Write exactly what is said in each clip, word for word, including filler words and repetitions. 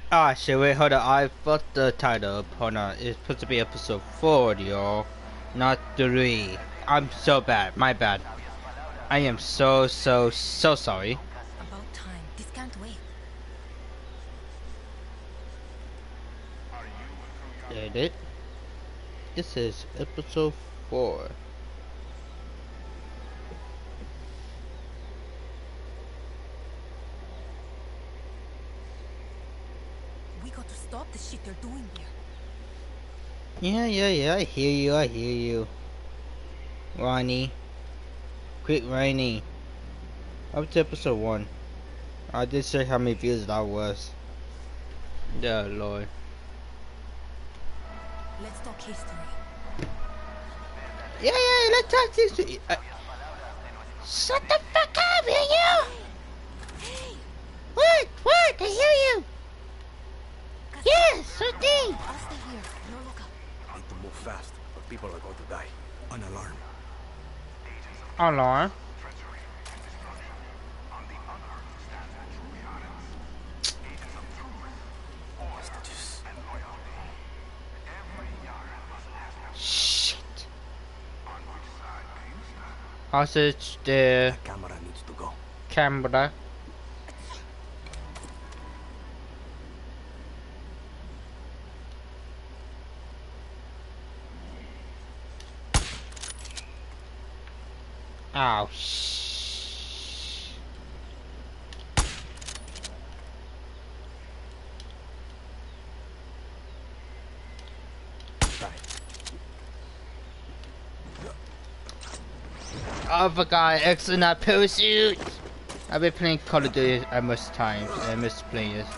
Ah, shit, wait, hold on. I fucked the title up. Hold on. It's supposed to be episode four, y'all. Not three. I'm so bad. My bad. I am so, so, so sorry. About time. This can't wait. Edit. This is episode four. We got to stop the shit they're doing here. Yeah, yeah, yeah. I hear you. I hear you. Ronnie. Quick, Ronnie. Up to episode one. I did say how many views that was. Yeah, Lord. Let's talk history. Yeah, yeah, let's talk history. Uh, shut the fuck up, will you? Hey! What? What? I hear you. Yes, sure thing. I'll stay here. No look up. Need to move fast, or people are going to die. An alarm. Alarm. Shit. Hostage the The camera needs to go. camera. Oh, shh. Right. Oh, I forgot X in that parachute. I've been playing Call of Duty at most times. I miss playing it.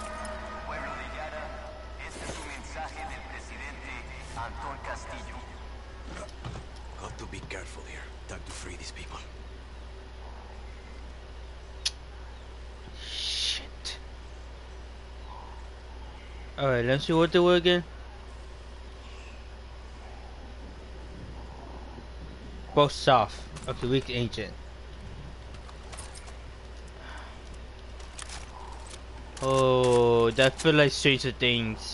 Got to be careful here. Time to free these people. Shit. Alright, let's see what they were again. Both soft. Okay, weak agent. Oh, that feel like Stranger Things.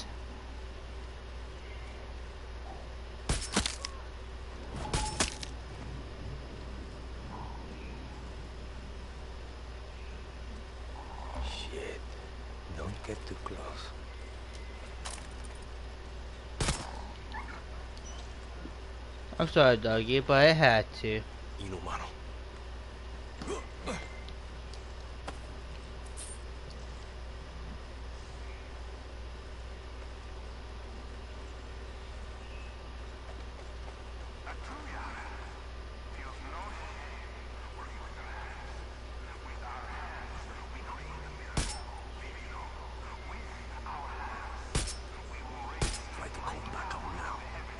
Shit. Don't get too close. I'm sorry, doggy, but I had to. Inhumano. Try to call back up now.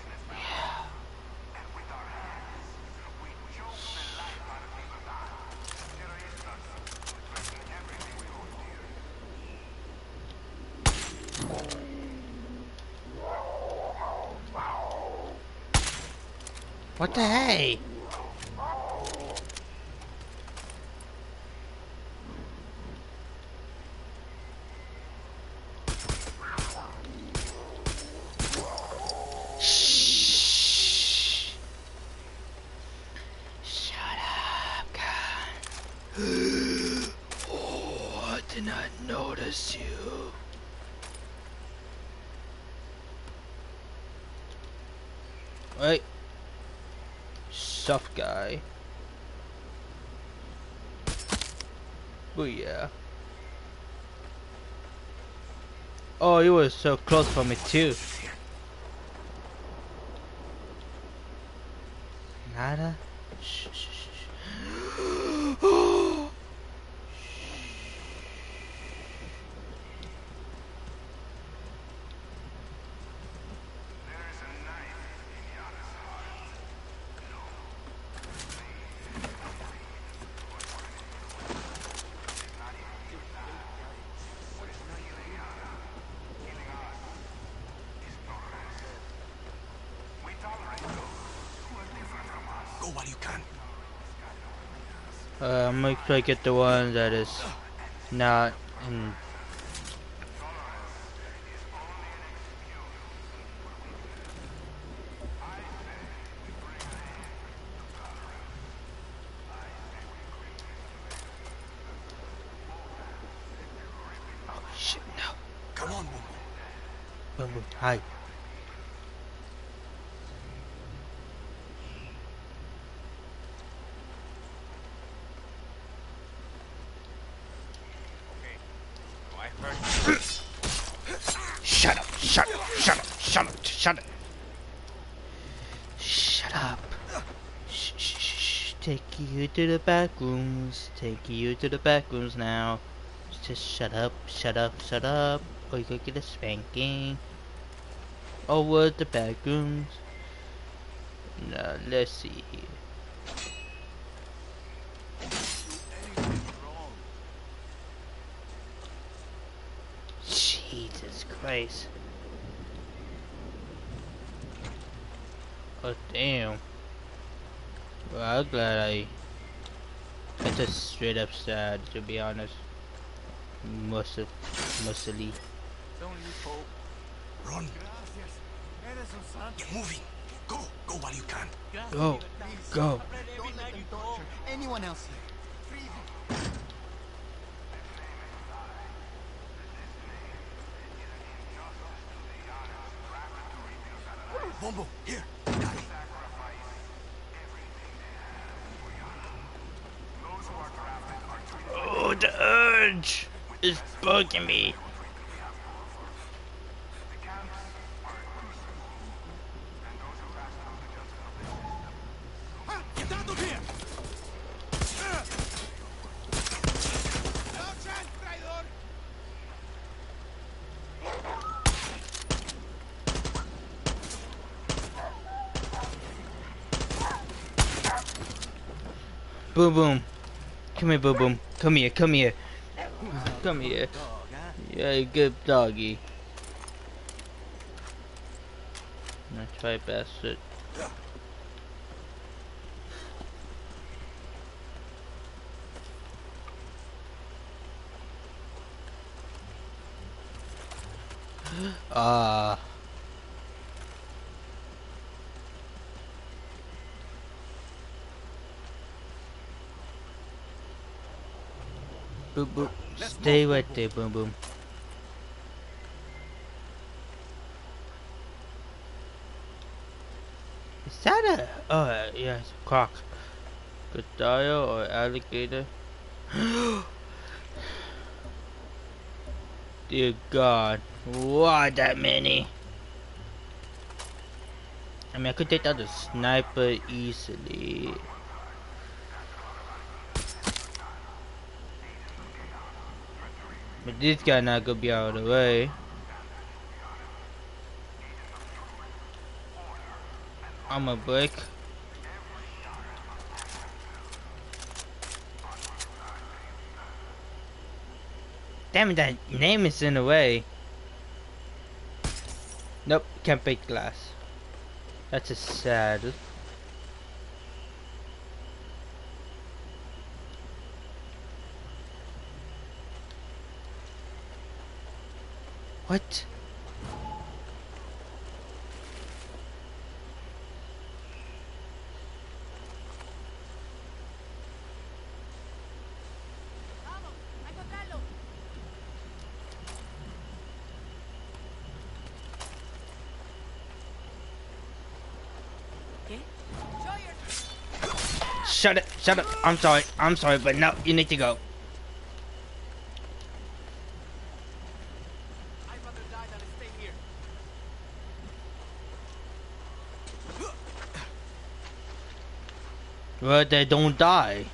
What the hey? Shh. Shut up, God. Oh, I did not notice you. Wait. Soft guy. Booyah. Oh, you were so close for me too. Nada. Shh, shh, shh, shh. Go while you can. Uh, I'm gonna try to get the one that is not in. boom, boom. Hi. I heard. Shut up, shut up, shut up, shut up, shut up. Shut up. Shh, shh, shh, shh. Take you to the back rooms. Take you to the back rooms now. Just shut up, shut up, shut up. Or you could get a spanking. Over the back rooms. Now, let's see here. Jesus Christ. Oh damn. Well, I'm glad I... That's just straight up sad, to be honest. Must have... Mostly. Don't lose hope. Run. They're moving. Go. Go while you can. Go. Go. Don't let them torture anyone else here. Free them. Bombo, here. Got it. Oh, the urge is bugging me. Get out of here! Boom boom. Come here, boom boom. Come here, come here. Come here. Yeah, good doggy. That's right, bastard. Ah. Boom boom. Stay right there, boom boom. Is that a? Oh uh, yeah, it's a croc. Crocodile or alligator? Dear God, why that many? I mean, I could take out the sniper easily. But this guy not gonna be out of the way. I'm a break. Damn it, that name is in the way. Nope, can't break glass. That's a sad. What? Shut it, shut up. I'm sorry, I'm sorry, but no, you need to go. I'd rather die than stay here. Well, they don't die.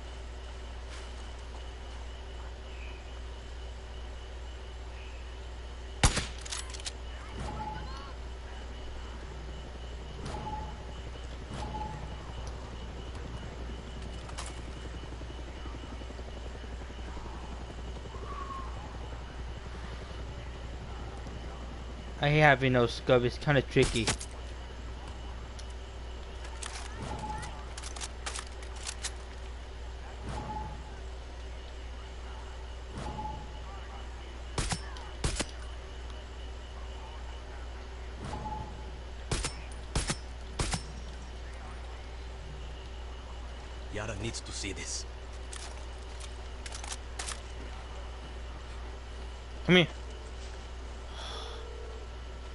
I hate having no scrub, it's kinda tricky. Yara needs to see this. Come here.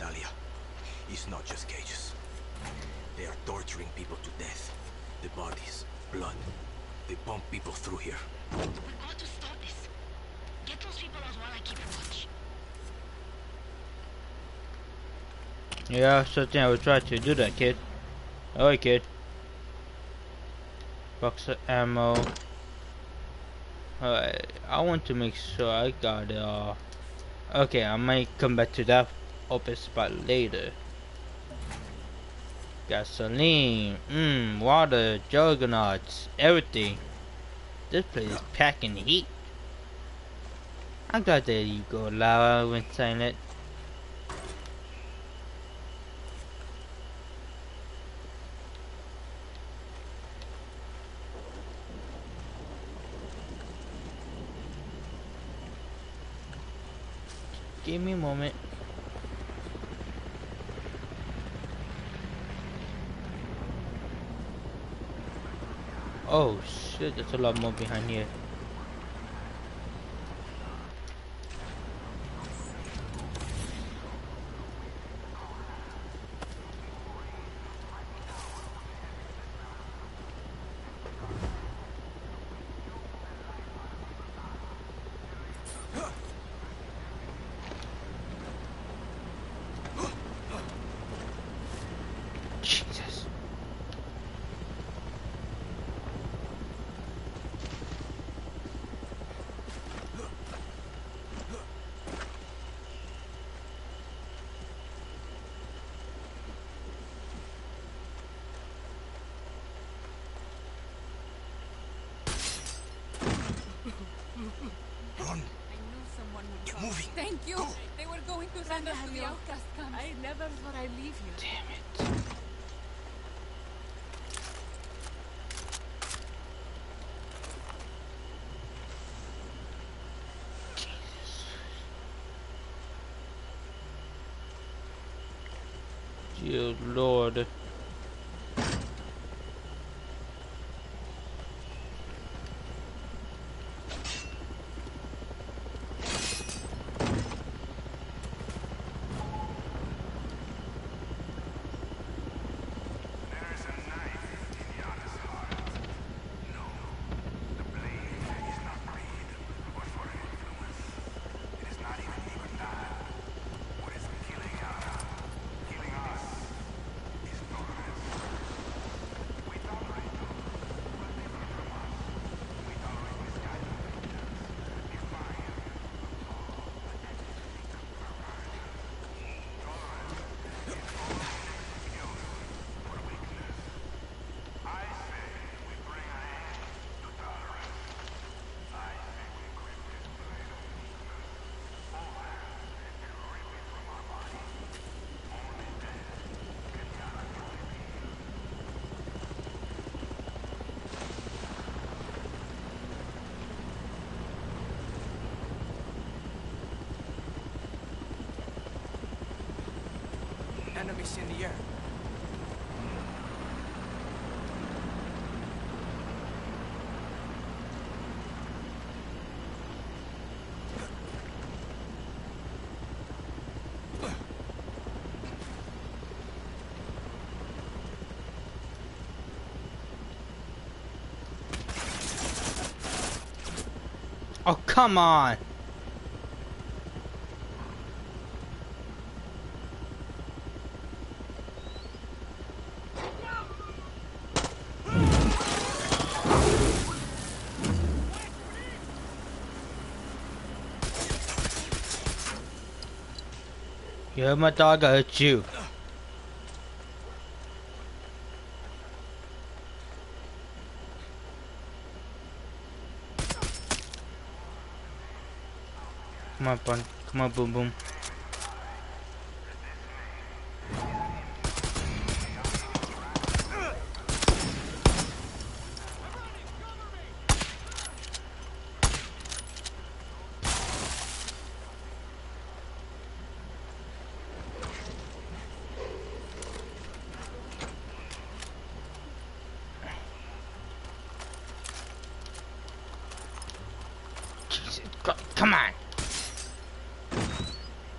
is not just cages. They are torturing people to death. The bodies, blood. They pump people through here. We've got to stop this. Get those people out while I keep watch. Yeah, certainly I will try to do that, kid. Alright, kid. Box of ammo. Alright, I want to make sure I got it all. Okay, I might come back to that open spot later. Gasoline, mmm, water, juggernauts, everything. This place is packing heat. I'm glad that you go loud when saying it. Give me a moment. Oh shit, there's a lot more behind here. Jesus. Run! I knew someone would Keep come. moving. Thank you. Go. They were going to send us to the outcast camp. I never thought I'd leave you. Damn it. Dear Lord. There is a knife in Yana's heart. No, the blade is not greed or for influence. It is not even libertad. What is killing Yana, killing us, is tolerance. We tolerate those who are different from us. We tolerate misguided opinions, defiant of law, and seek perversion. Tolerance is only an excuse for weakness. I say we bring an end to tolerance. I say we grip this blade of weakness, full hand, and rip it from our body. Only then can Yana truly be healed. Enemies in the air. Oh, come on. You hurt my dog, I hurt you. Come on, bun. Come on, boom, boom. Jesus, go- come on.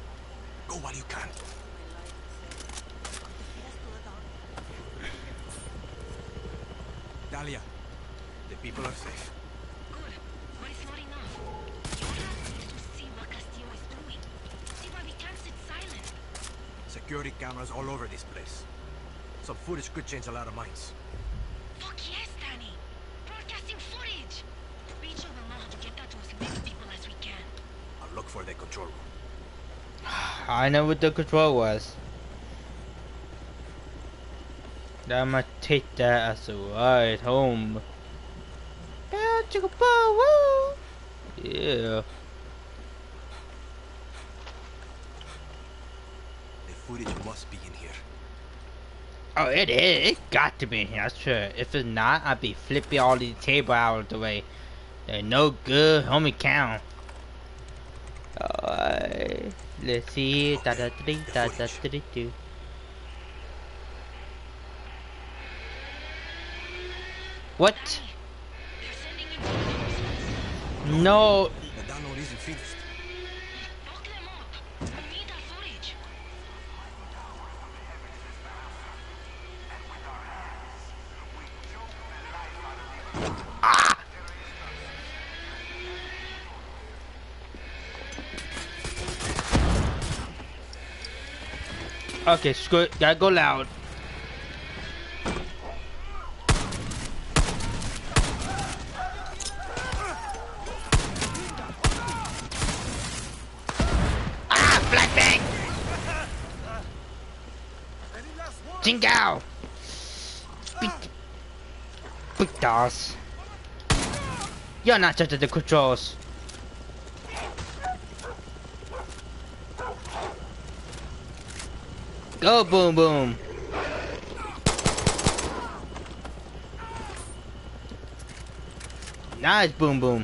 Talia, the people are safe. Good, but it's not enough. You have to see what Castillo is doing. See why we can't sit silent. Security cameras all over this place. Some footage could change a lot of minds. Fuck yes, Danny. Broadcasting footage. Rachel will know how to get that to as many people as we can. I'll look for the control room. I know what the control was. I'm gonna take that as a ride home. Yeah, chicka woo! Yeah. The footage must be in here. Oh, it is. It got to be in here, sure. If it's not, I'd be flipping all the table out of the way. They're no good, homie count. Alright. Let's see. Da da da da da da da da. What? They're sending in No. The download isn't finished. Lock them up. We need that footage. Okay, screw it. Gotta go loud. Ah, flashbang! Jingao! Big, big dolls. You're not touching the controls. Go boom boom. Nice boom boom.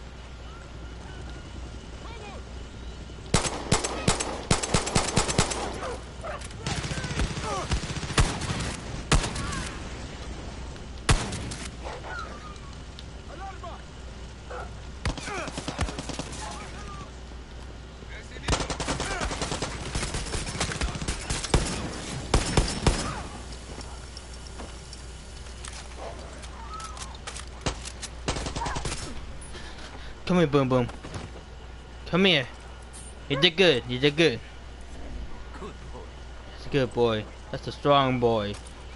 Come here, boom boom. Come here. You did good. You did good. Good boy. That's a good boy. That's a strong boy.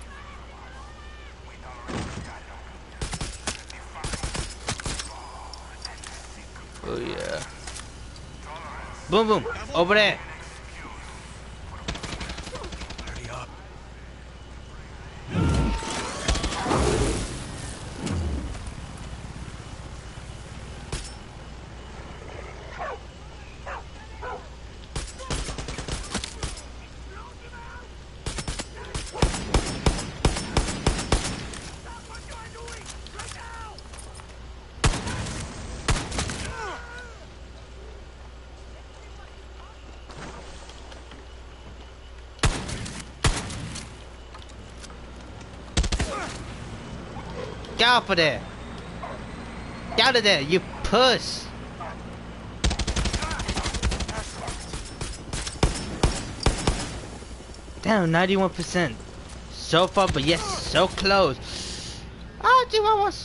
Oh yeah. Boom boom. Over there. Hurry up. Get off of there. Get out of there, you puss. Damn, ninety-one percent. So far, but yes, so close. Ah, Chihuahuas.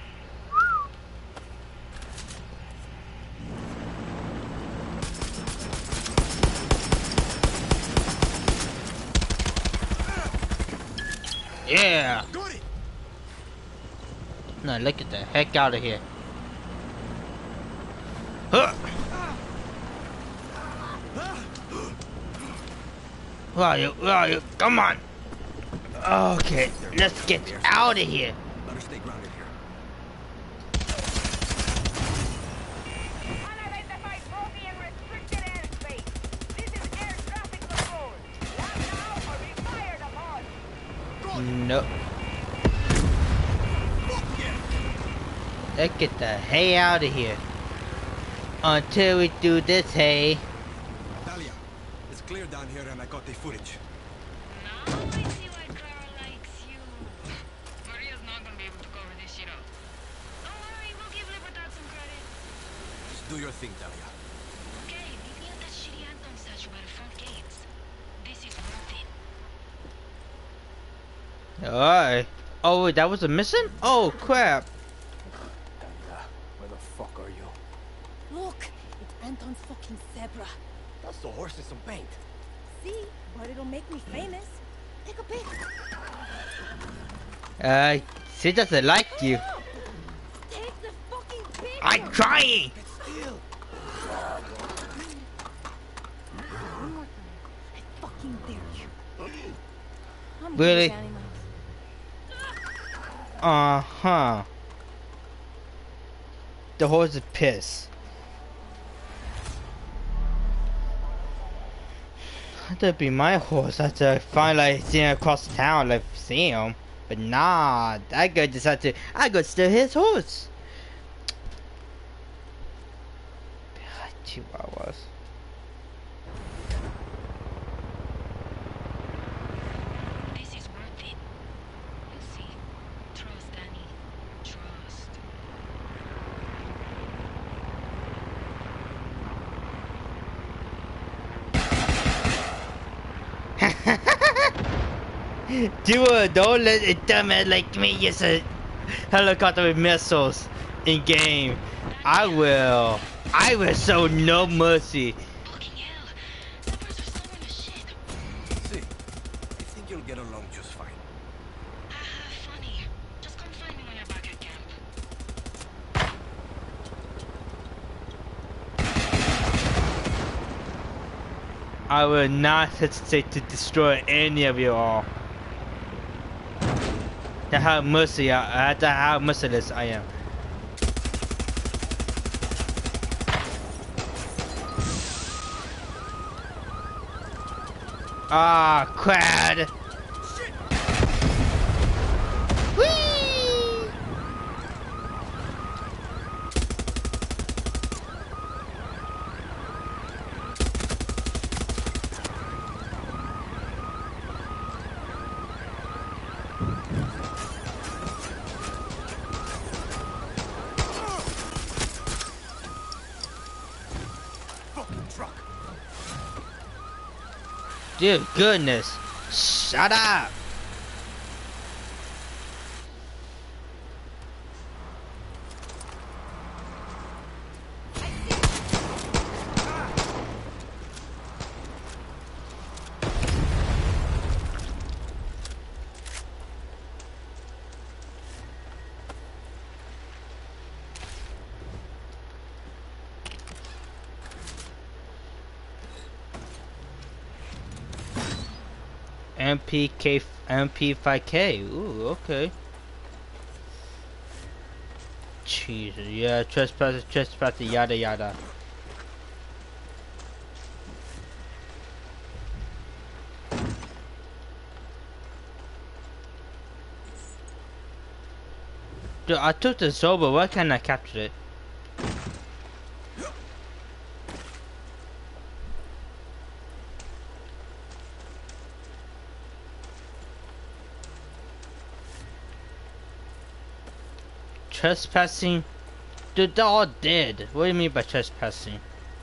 Yeah. Got it. No, look at the heck out of here. Huh. Where are you? Where are you? Come on. Okay, let's get out of here. Better stay grounded here. Unidentified bogey in restricted airspace. This is air traffic control. Land now or be fired upon. Nope. Let's get the hay out of here. Until we do this hay. Talia, it's clear down here and I got the footage. Now I see why Clara likes you. Maria's not gonna be able to cover this shit up. Don't worry, we'll give Libertad some credit. Just do your thing, Talia. Okay, meet me at that shitty Anton statue by the front gates. This is worth it. Alright. Oh, wait, that was a mission? Oh, crap. Where the fuck are you? Look, it's Anton's fucking zebra. That's the horse in some paint. See? But it'll make me famous. Take a pic. Uh, she doesn't like you. Take the fucking pic. I'm trying. Still. One more time. I fucking dare you. I'm Really? good, animals. Uh-huh. The horse is pissed. That'd be my horse after I finally see him across town, like see him. But nah, that guy decided to, I go steal his horse. Chihuahuas. This is worth it. You see, trust, Danny. Trust. Dude, don't let a dumbass like me use a helicopter with missiles in game. I will. I will show no mercy. Fucking hell. Zappers are slowing the shit. See, I think you'll get along just fine. Ah, funny. Just come find me when you're back at camp. I will not hesitate to destroy any of you all. That's how mercy I, that's how merciless I am. Ah, crud! Whee! Fucking truck. Dear goodness, shut up! M P K, M P five K. Ooh, okay. Jesus, yeah, trespass, trespass, yada yada. Dude, I took the Zoba, why can't I capture it? Trespassing? Dude, they're all dead. What do you mean by trespassing?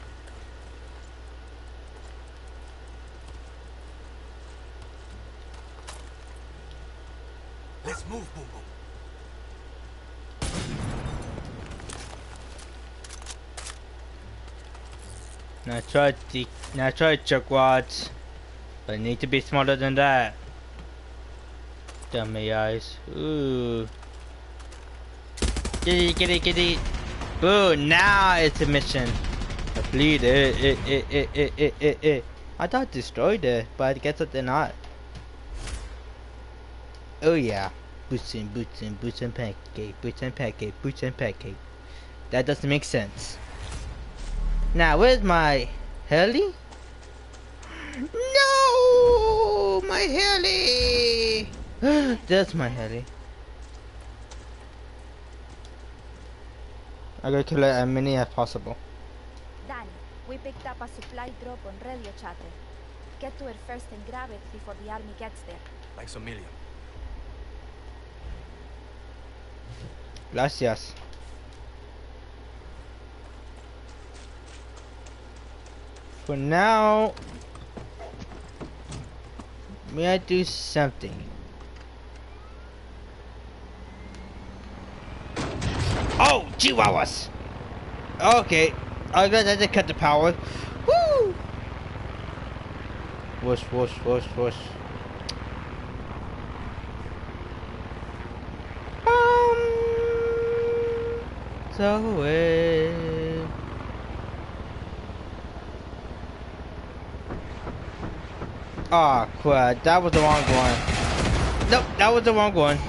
Let's move, Boom Boom. Now try the, now try Jaguars, but I need to be smarter than that. Dummy eyes. Ooh. Get it, get it, get it. Boo, now it's a mission. I bleed it, it, it, it, it, it, it, it. I thought I destroyed it, but I guess that they're not. Oh yeah. Boots and boots and boots and pancake, boots and pancake, boots and pancake. That doesn't make sense. Now, where's my heli? No! My heli! That's my heli. I gotta kill as many as possible. Danny, we picked up a supply drop on radio chatter. Get to it first and grab it before the army gets there. Thanks a million. Gracias. For now, may I do something? Oh, chihuahuas. Okay. I guess I just cut the power. Woo! Whoosh, whoosh, whoosh, whoosh. Um, so away. Ah, crap. That was the wrong one. Nope, that was the wrong one.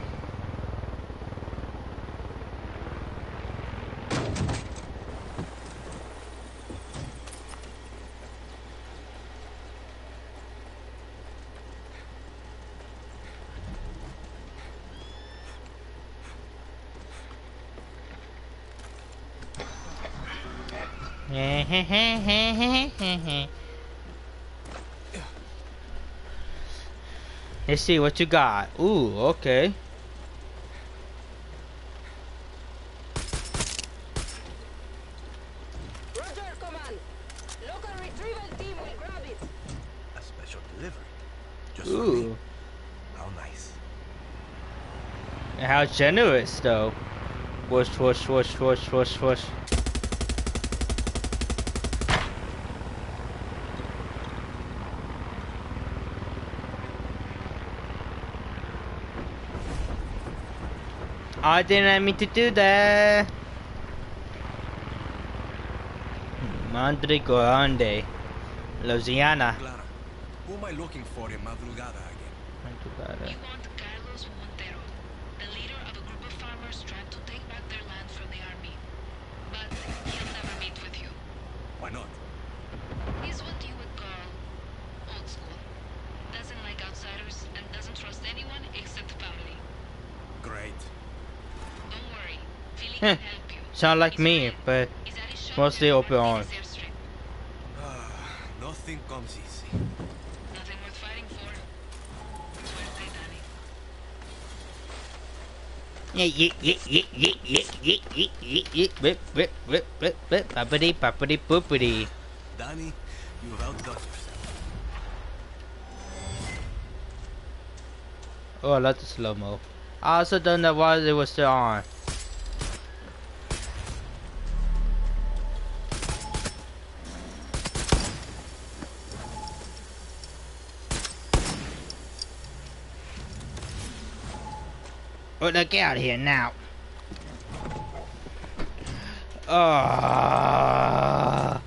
Let's see what you got. Ooh, okay. Roger, command. Local retrieval team will grab it. A special delivery. Just for me. Ooh. How nice. And how generous, though. Whoosh, whoosh, whoosh, whoosh, whoosh, whoosh. I didn't mean to do that. Madre Grande, Louisiana. Clara, who am I looking for in Madrugada again? Madrugada. You want Carlos Montero, the leader of a group of farmers trying to take back their land from the army. But he'll never meet with you. Why not? He's what you would call old school. Doesn't like outsiders and doesn't trust anyone except family. Great. Don't worry, Philly Heh, can help you. sound like He's me, friend. but He's at his shop mostly near open Martinez arms. Airstrip. Ah, nothing comes easy. Nothing worth fighting for. Suerte, Danny. Yeah, yeah, yeah, yeah, yeah, yeah, yeah, yeah, yeah, yeah. Whip, whip, whip, whip, whip. Poppity, poppity, poopity. Danny, you've outdone yourself. Oh, I love the slow-mo. I also don't know why it was still on. Oh, now get out of here now. Ah.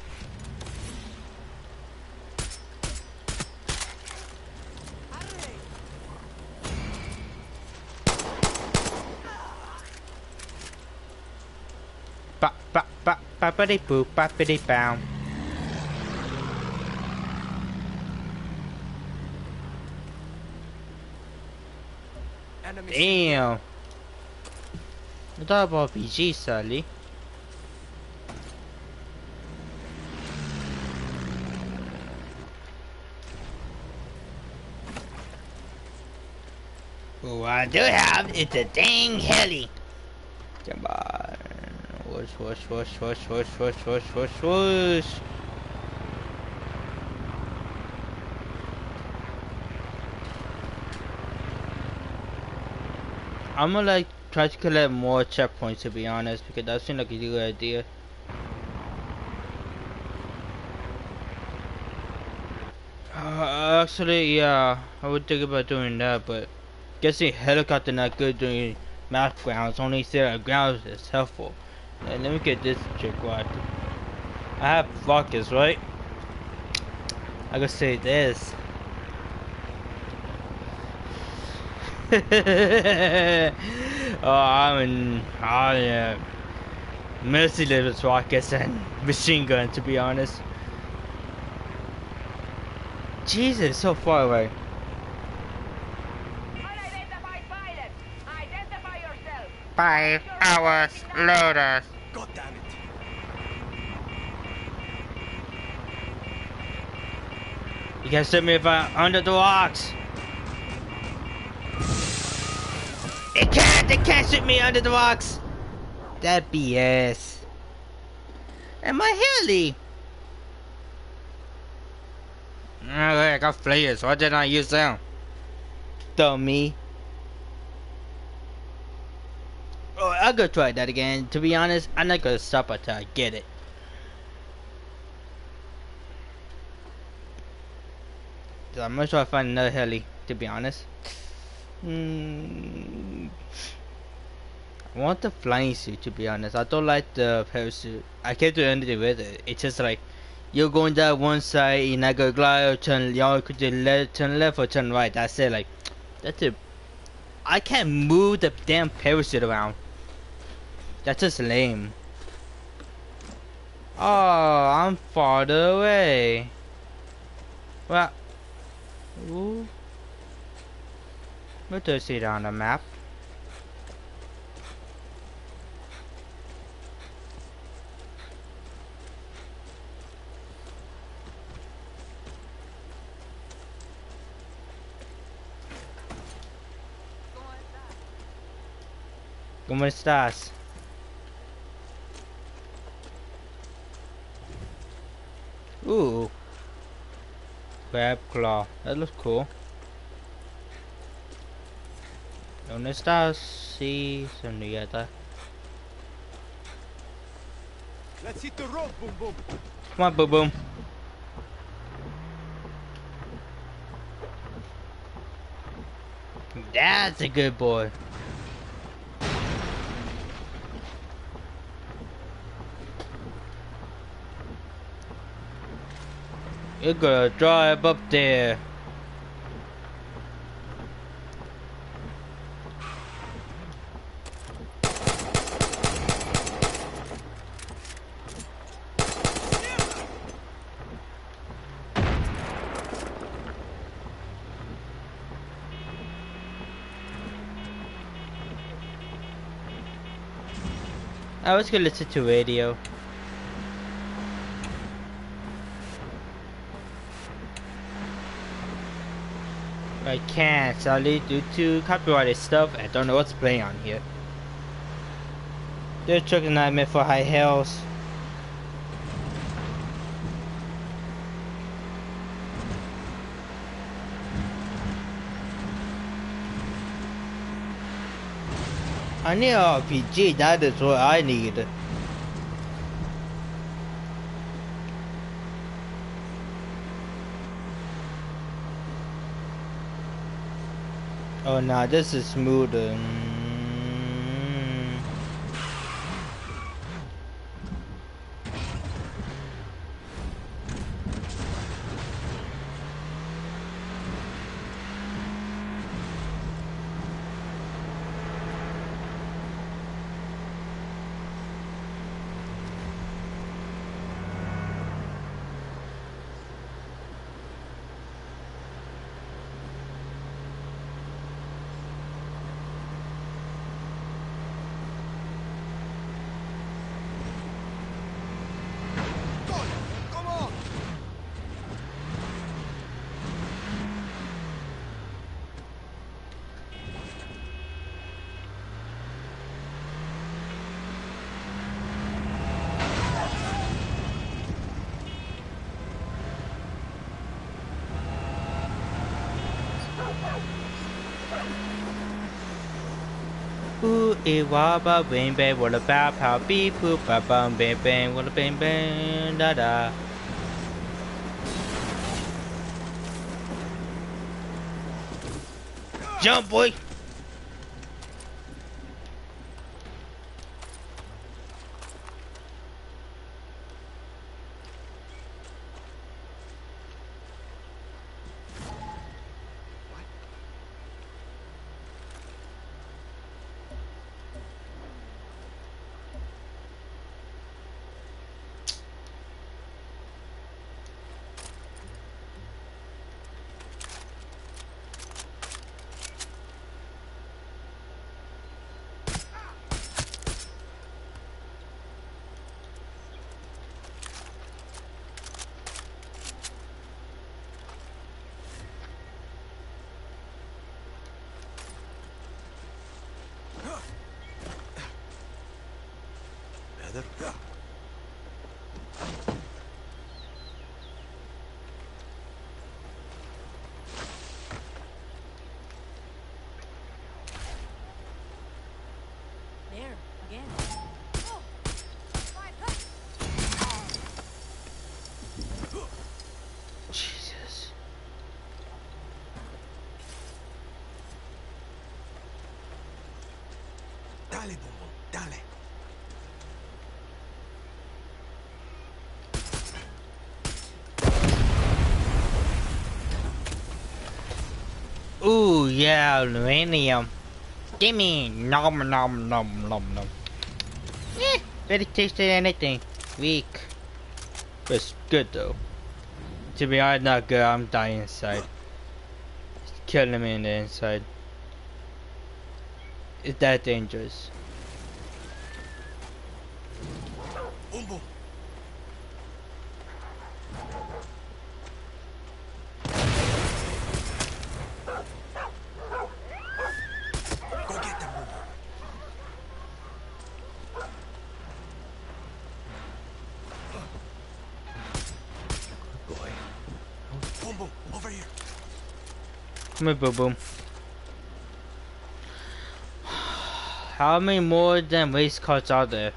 Ba ba ba ba ba dee boo ba ba dee bow. Enemy Damn. I thought about P G, sadly. What I do have is a dang heli. Come on. Whoosh, whoosh, whoosh, whoosh, whoosh, whoosh, whoosh, whoosh, whoosh. I'm gonna like try to collect more checkpoints, to be honest, because that seems like a good idea. Uh, actually, yeah, I would think about doing that, but guessing helicopter not good doing map grounds. Only set of grounds is helpful. And let me get this chick right. I have rockets, right? I can say this. Oh, I'm in, I am merciless rockets and machine gun, to be honest. Jesus, so far away. Unidentified pilot. Identify yourself. Five hours later. God damn it. You can shoot me if I'm under the rocks. It can't, it can't shoot me under the rocks. That B S. And my heli. Okay, I got flares. Why didn't I use them? Dummy. Oh, I'll go try that again. To be honest, I'm not gonna stop until I get it. So I'm gonna try to find another heli, to be honest. Mm, I want the flying suit, to be honest. I don't like the parachute. I can't do anything with it. It's just like you're going down one side, you're not gonna glide or turn, you could do left, turn left or turn right. That's it. Like that's it. I can't move the damn parachute around. That's just lame. Oh, I'm farther away. Well, ooh. What does it see it on the map? ¿Cómo estás? Ooh. Crab claw. That looks cool. ¿Dónde estás? Sí, sonrilleta. Let's hit the road, boom boom. Come on, boom boom. That's a good boy. You're gonna drive up there. I was gonna listen to radio. I can't, sadly, due to copyrighted stuff. I don't know what's playing on here. This truck is not meant for high hills. I need an R P G, that is what I need. Oh no, this is smoother. Mm. Come on. Ooh, ee wah ba bang bang, walla bow pow beep boop ba bum bang bang, walla bang bang da da. Jump, boy! Dale, Bobo, dale. Ooh, yeah, uranium. Gimme! Nom nom nom nom nom. Eh, better taste than anything. Weak. But it's good though. To be honest, not good. I'm dying inside. It's killing me in the inside. It's that dangerous. Boom, boom. Go get them, Boom. Boy. Boom, boom, over here. Come here, boom boom. How many more than race cars are there?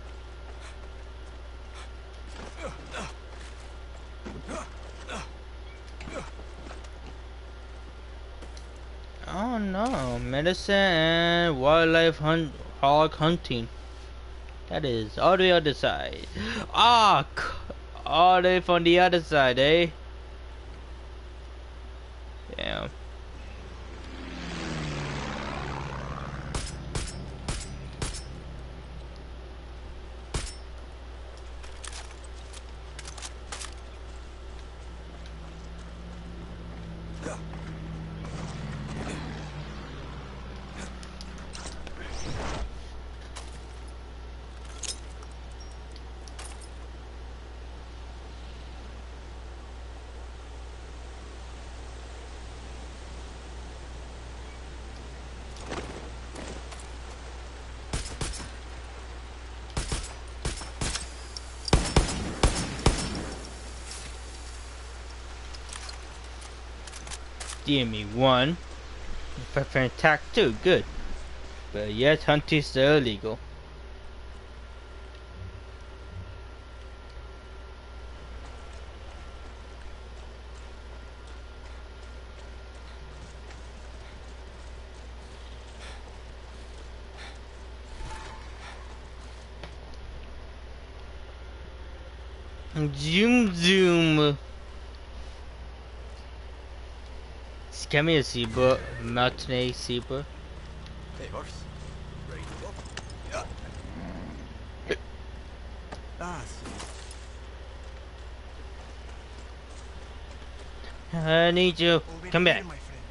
Oh no, medicine and wildlife hunt, hog hunting. That is all the other side. Ah, c- all the way from the other side, eh? Damn. Give me one. Prefer attack too, good. But yet hunting is still illegal. Zoom zoom. Come here, zebra. Matinee zebra. Hey, horse. Ready to go? Yeah. That's I need you. over Come here, back. my friend.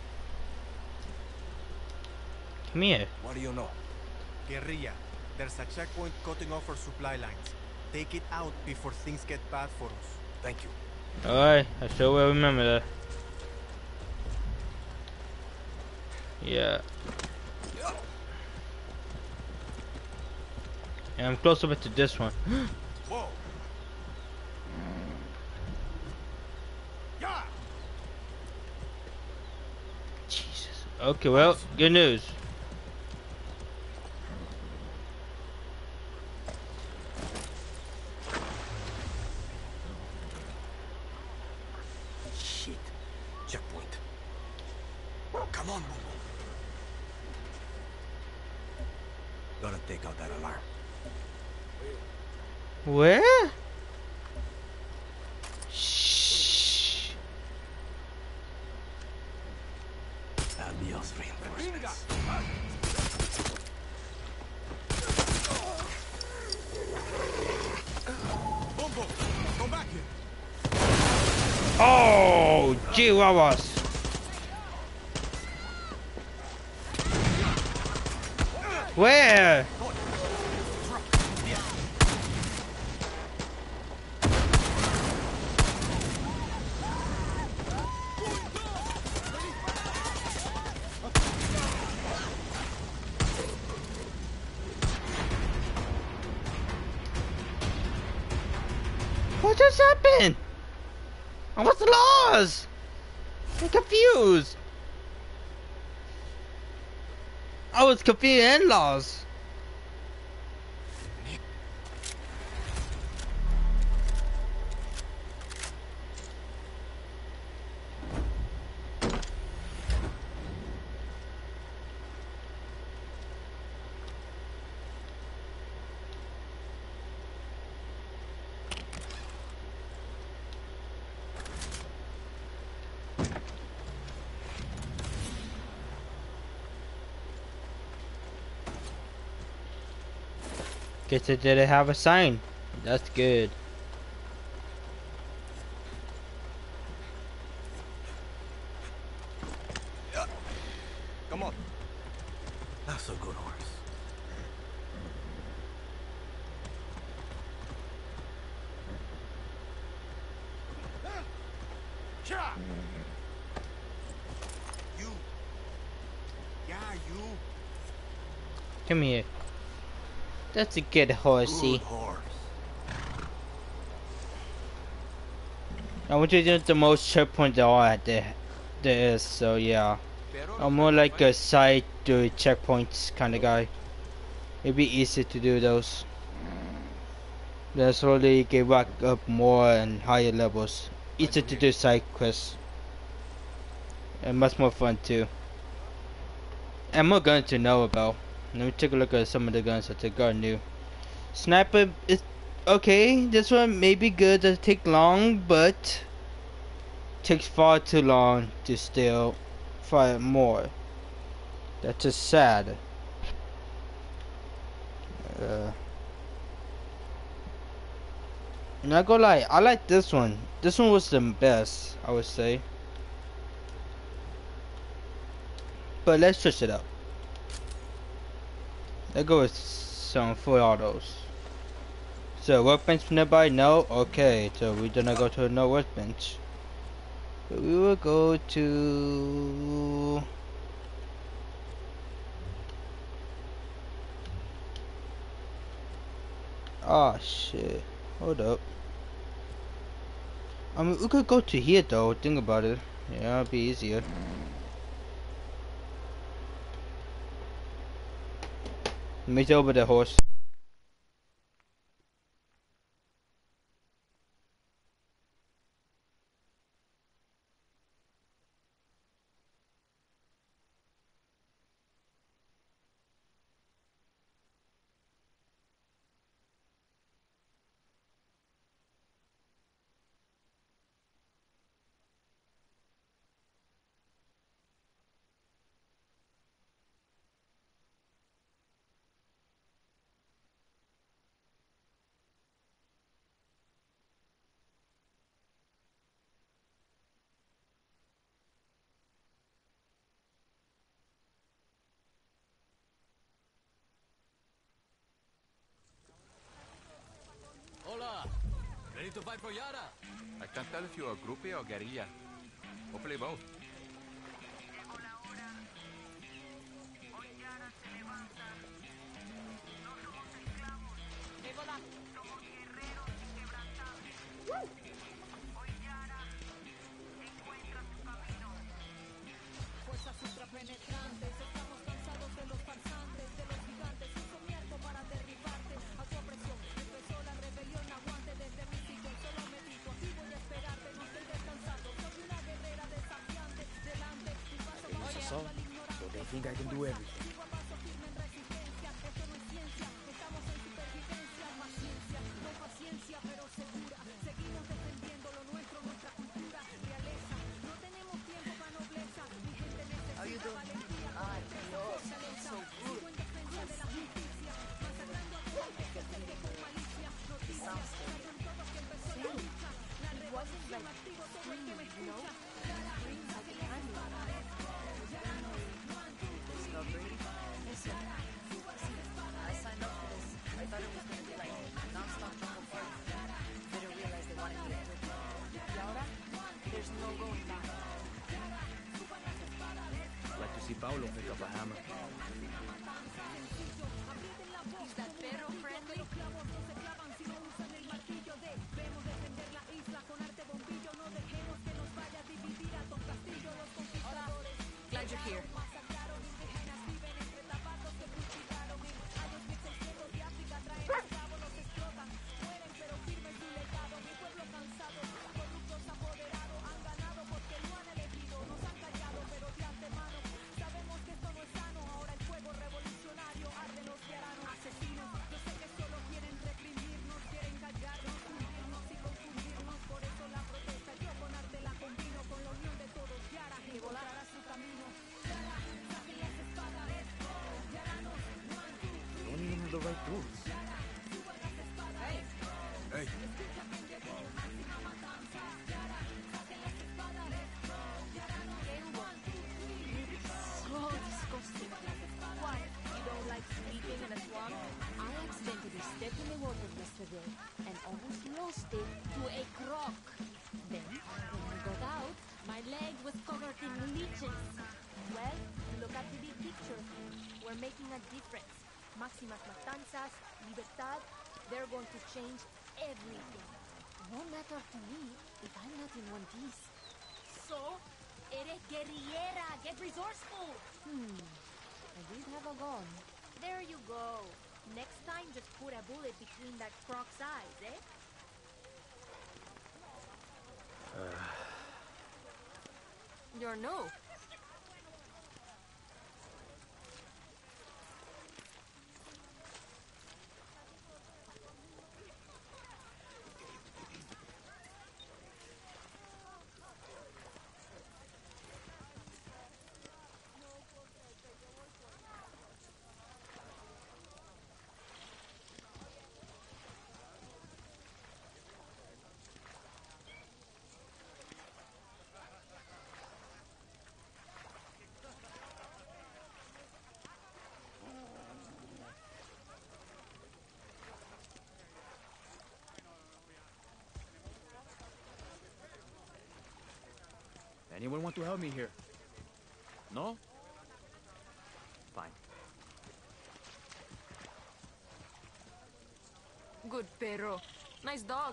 Come here. What do you know? Guerrilla, there's a checkpoint cutting off our supply lines. Take it out before things get bad for us. Thank you. Alright, I sure will remember that. Yeah. And I'm close up to this one. Whoa. Yeah. Jesus. Okay, well, good news. Shit. Checkpoint. Come on, Bobo. Gotta take out that alarm. Where? Shh. Adios, reinforcements. Bombo, come back here. Oh, chihuahuas. Where? What just happened? And what's the laws? I'm confused. I was confused and lost. Guess they didn't have a sign. That's good. Come on. That's a good horse. Cha! You. Yeah, you. Come here. That's a good horsey. Good horse. I want you to do the most checkpoints there are there, there is, so yeah. I'm more like a side to checkpoints kind of guy. It'd be easy to do those. Then slowly get back up more and higher levels. Easy to do side quests. And much more fun too. And more guns to know about. Let me take a look at some of the guns that they got new. Sniper is okay. This one may be good. Doesn't take long, but takes far too long to still fire more. That's just sad. Uh, not gonna lie, I like this one. This one was the best, I would say. But let's switch it up. Let's go with some full autos. So workbench nearby? No? Okay, so we're gonna go to no workbench. But we will go to ah shit. Hold up. I mean we could go to here though, think about it. Yeah, it'll be easier. Meet over the horse. Hola! Ready to fight for Yara? I can't tell if you're a groupie or guerrilla. Hopefully both. So they think I can do everything. How you doing? Ah, Dios, so good. It sounds good. It wasn't like spring, you know? Spring like candy. Discovery. Listen, see, I signed up for this. I thought it was going to be like non-stop jungle party. Didn't realize they wanted me to do it. Laura, there's no going back. Like to see Paulo pick up a hammer. Is that perro friendly? Glad you're here. Don't even have the right tools. Hey. So disgusting. What? You don't like sleeping in a swamp? I accidentally stepped in the water yesterday and almost lost it to a croc. Then, when I got out, my leg was covered in leeches. Well, look at the big picture. We're making a difference. Maximas Matanzas, Libertad, they're going to change everything. Won't matter to me if I'm not in one piece. So, eres guerrillera, get resourceful. Hmm, I did have a gun. There you go. Next time, just put a bullet between that croc's eyes, eh? You're no. Anyone want to help me here? No? Fine. Good perro. Nice dog.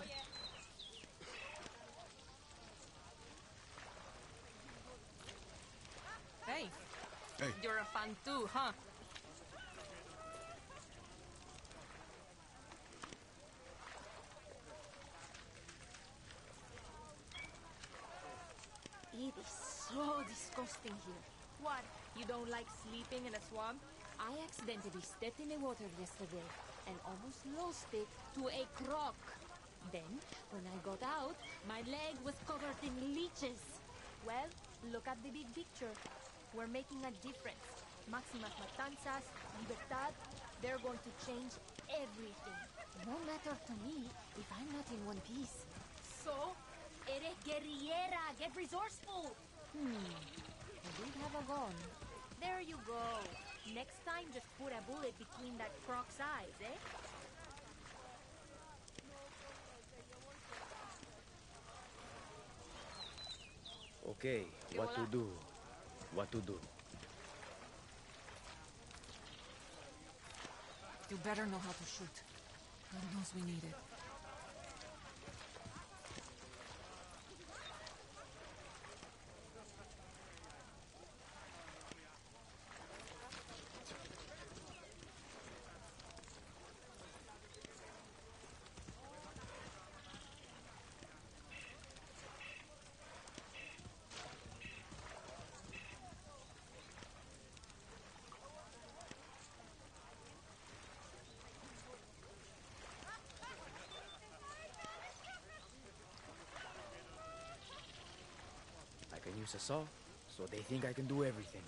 Hey. Hey. You're a fan too, huh? It is so disgusting here. What? You don't like sleeping in a swamp? I accidentally stepped in the water yesterday and almost lost it to a croc. Then, when I got out, my leg was covered in leeches. Well, look at the big picture. We're making a difference. Maximas Matanzas, Libertad, they're going to change everything. Won't matter to me if I'm not in one piece. So, eres guerrillera, get resourceful. Hmm, I did have a gun. There you go. Next time, just put a bullet between that croc's eyes, eh? Okay, what to do? What to do? You better know how to shoot. God knows we need it. I can use a saw, so they think I can do everything.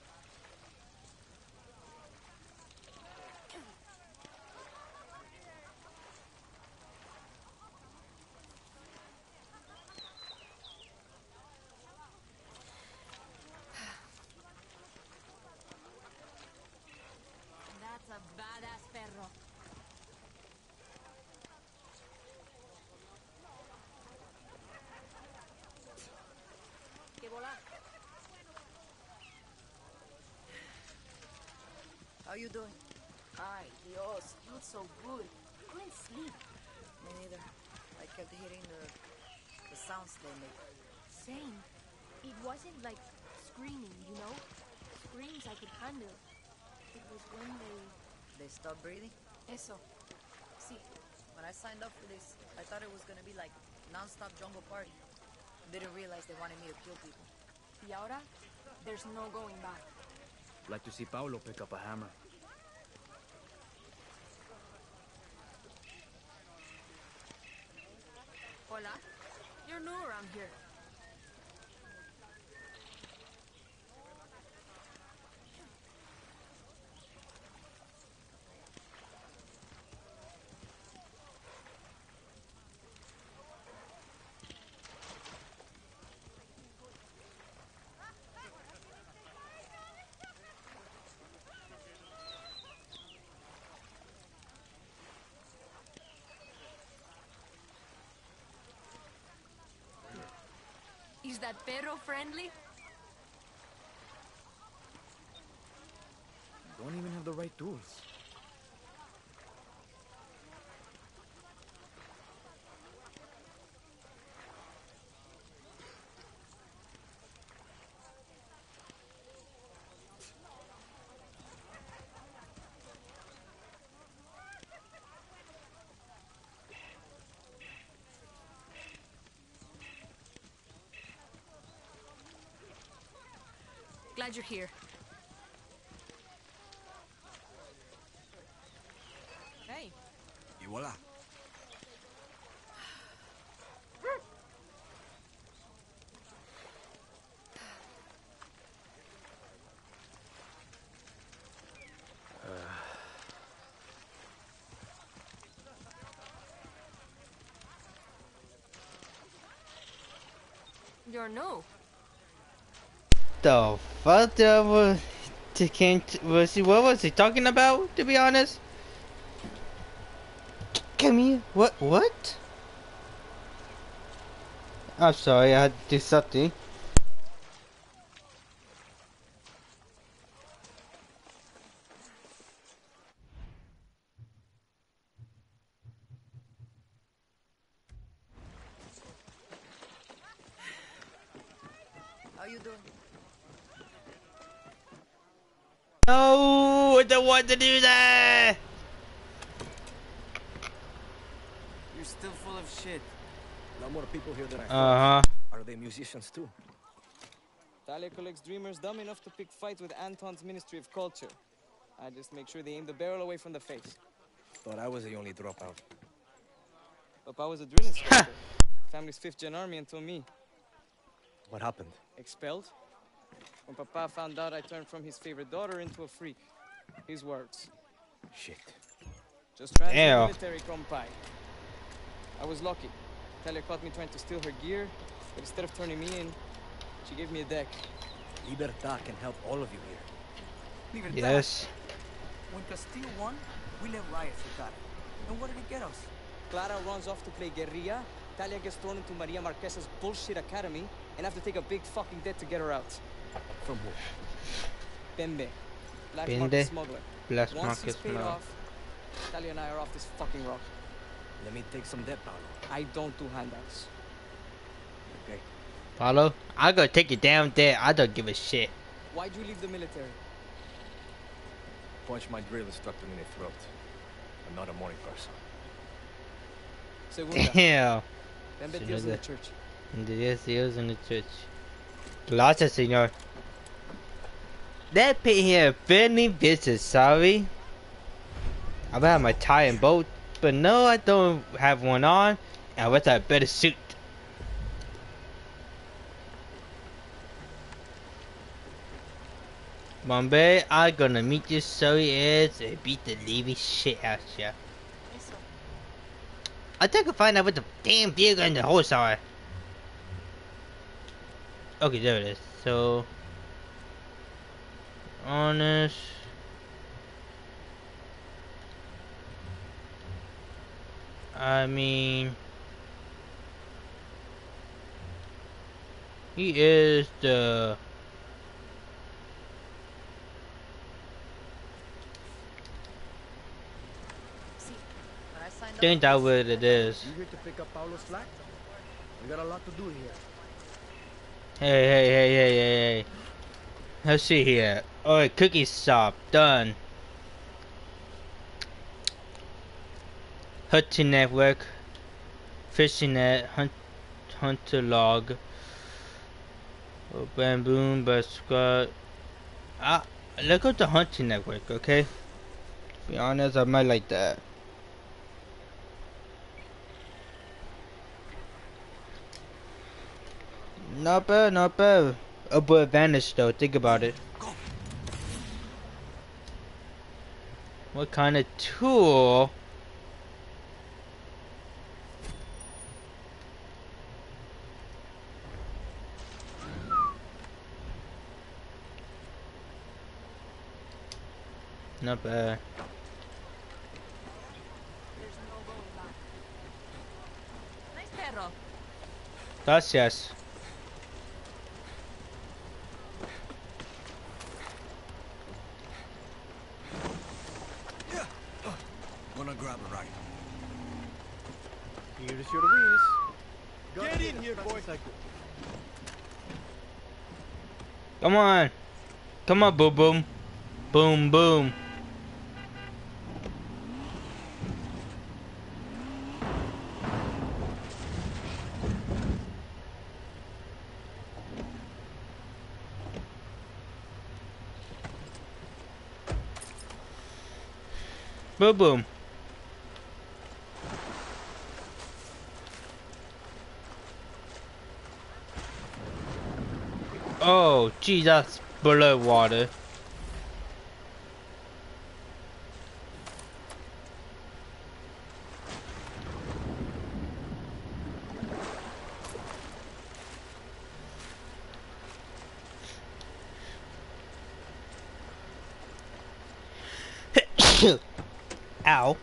That's a badass perro. Que volar. How you doing? Ay, Dios, feels so good. Couldn't sleep. Me neither. I kept hearing the the sounds they make. Same. It wasn't like screaming, you know? Screams I could handle. It was when they... They stopped breathing? Eso. Sí. When I signed up for this, I thought it was gonna be like non-stop jungle party. Didn't realize they wanted me to kill people. Y ahora, there's no going back. Like to see Paulo pick up a hammer. Hola. You're new around here. that perro friendly? Don't even have the right tools. Glad you're here. Hey. Y voila. You're no. The fuck that was to came to, was he what was he talking about, to be honest? Come here. What what? I'm sorry, I had to do something. How you doing? No, I don't want to do that. You're still full of shit. A lot more people here than I Uh thought. huh. Are they musicians too? Talia collects dreamers dumb enough to pick fights with Anton's Ministry of Culture. I just make sure they aim the barrel away from the face. Thought I was the only dropout. Papa was a drill instructor. Family's fifth gen army until me. What happened? Expelled. When Papa found out I turned from his favorite daughter into a freak. His words. Shit. Just transfer Damn. military, compai. I was lucky. Talia caught me trying to steal her gear, but instead of turning me in, she gave me a deck. Libertad can help all of you here. Libertad. Yes. When Castile won, we left riots for Clara. And what did it get us? Clara runs off to play guerrilla. Talia gets thrown into Maria Marquez's bullshit academy, and I have to take a big fucking debt to get her out. From who? Pembe. Black Pembe? market smuggler. Black Once market he's paid smuggler. off, Talia and I are off this fucking rock. Let me take some debt, Paolo. I don't do handouts. Okay. Paulo, I gotta take it down there. I don't give a shit. Why'd you leave the military? Punch my drill instructor in the throat. I'm not a morning person. Segunda. Damn. Pembe deals in the church. Dios Dios in the church. Gracias, señor. That pay here friendly visit, sorry. I have my tie and boat, but no, I don't have one on. And I wish I had a better suit. Bombay, I'm gonna meet you sorry ass and beat the living shit out ya. I think I can find out what the damn vehicle and the horse are. Okay, there it is. So, honest. I mean, he is the. See, when I signed up Think for that this, what it is. You here to pick up Paolo's slack? We got a lot to do here. Hey, hey, hey, hey, hey, hey. Let's see here. Alright, cookie shop, done. Hunting network. Fishing net, hunt, hunter log. Oh, bamboo, but squad. Ah, look at the hunting network, okay? To be honest, I might like that. Not bad, not bad. A good advantage though, think about it. What kind of tool? Not bad. Nice perro. Gracias. gonna grab a ride. Here's your wheels. Get in here, boy. Come on. Come on, boom boom. Boom boom. Boom boom. Oh, gee, that's blood water. Ow.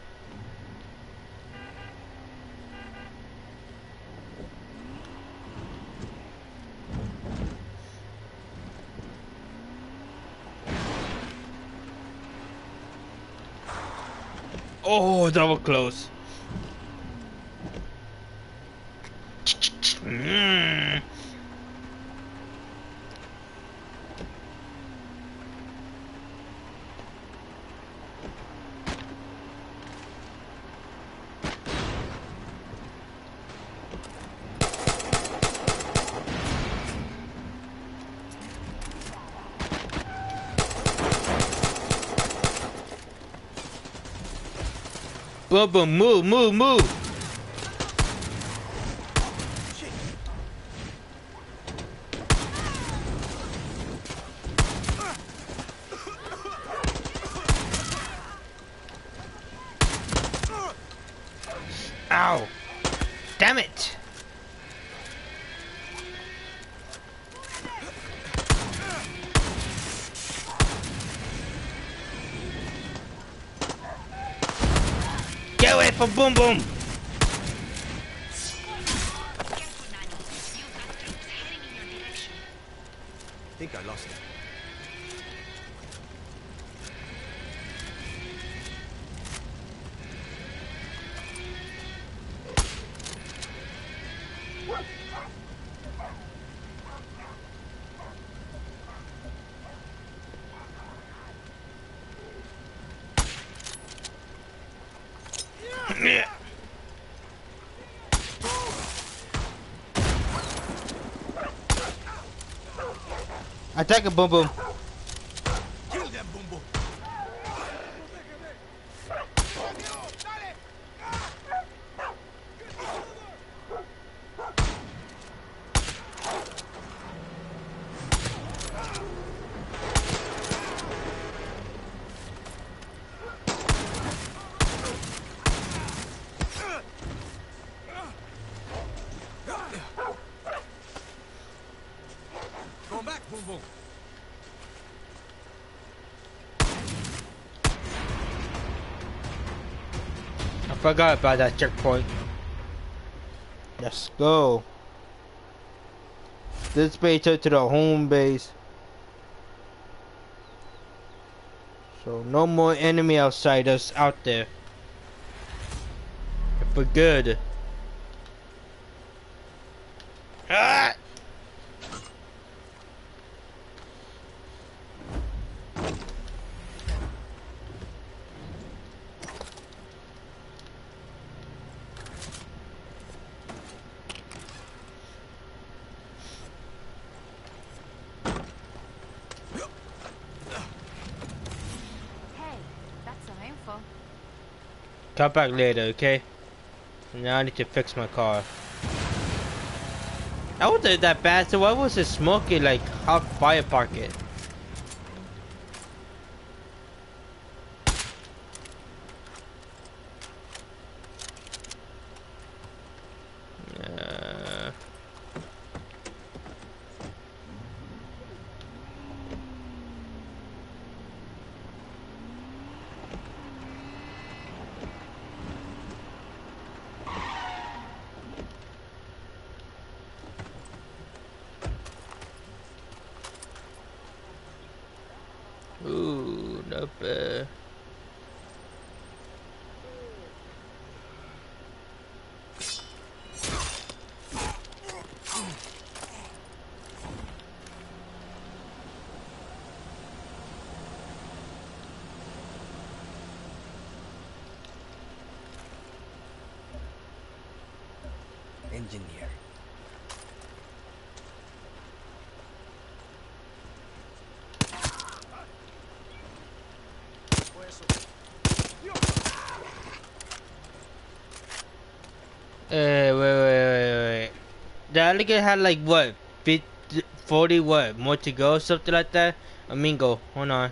Oh, that was close. Mm. Bubba, move, move, move. Ow. Damn it. Get away from Boom Boom! I think I lost it. Attack a Boom Boom. Kill them, Boom Boom. Going back, Boom Boom. I forgot about that checkpoint. Let's go. This base up to the home base. So no more enemy outsiders out there. For good. Ah! Come back later, okay? Now I need to fix my car. That wasn't that bad, so why was it smoking like hot fire pocket? Uh... engineer. Eh, wait, wait, wait, wait. The alligator had like what, fifty, forty, what, more to go, something like that? Amigo, hold on.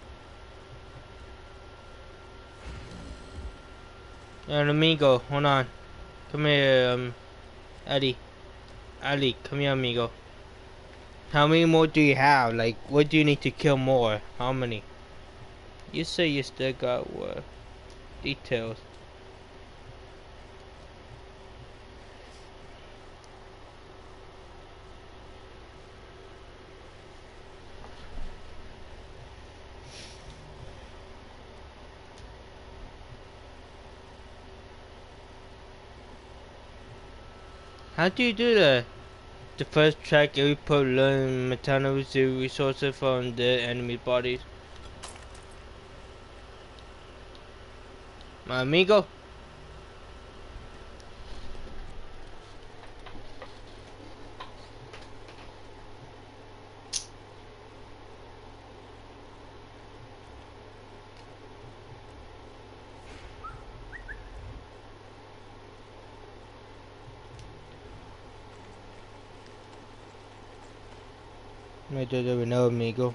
Yeah, amigo, hold on. Come here, um, Eddie. Ali, come here, amigo. How many more do you have? Like, what do you need to kill more? How many? You say you still got what? Details. How do you do that? The first track every put learn material resources from the enemy bodies. My amigo. No, no, no, amigo.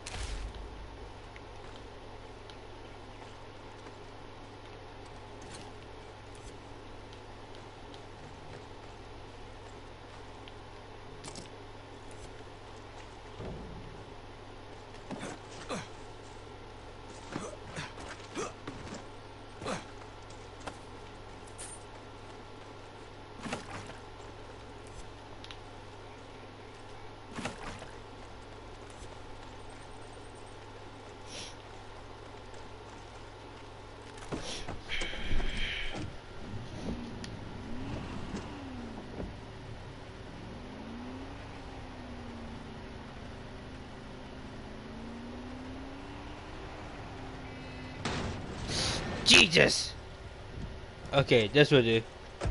Jesus! Okay, this will do.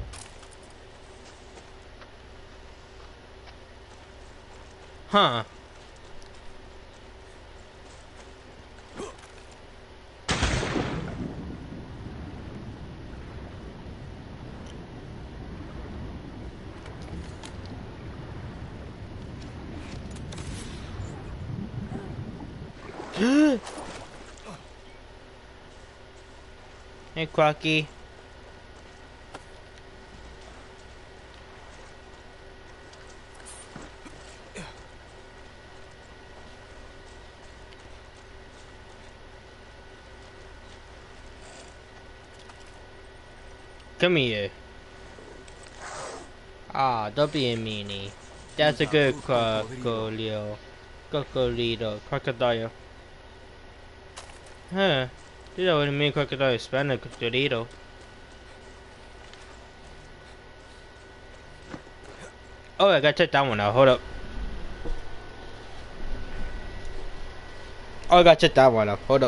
Huh. Hey, Crocky. Come here. Ah, don't be a meanie. That's a good crocodile. Crocodile. Crocodile. Huh. Dude, that wouldn't mean crocodile Spanish crocodile. Oh, I gotta check that one out. Hold up. Oh, I gotta check that one out. Hold up.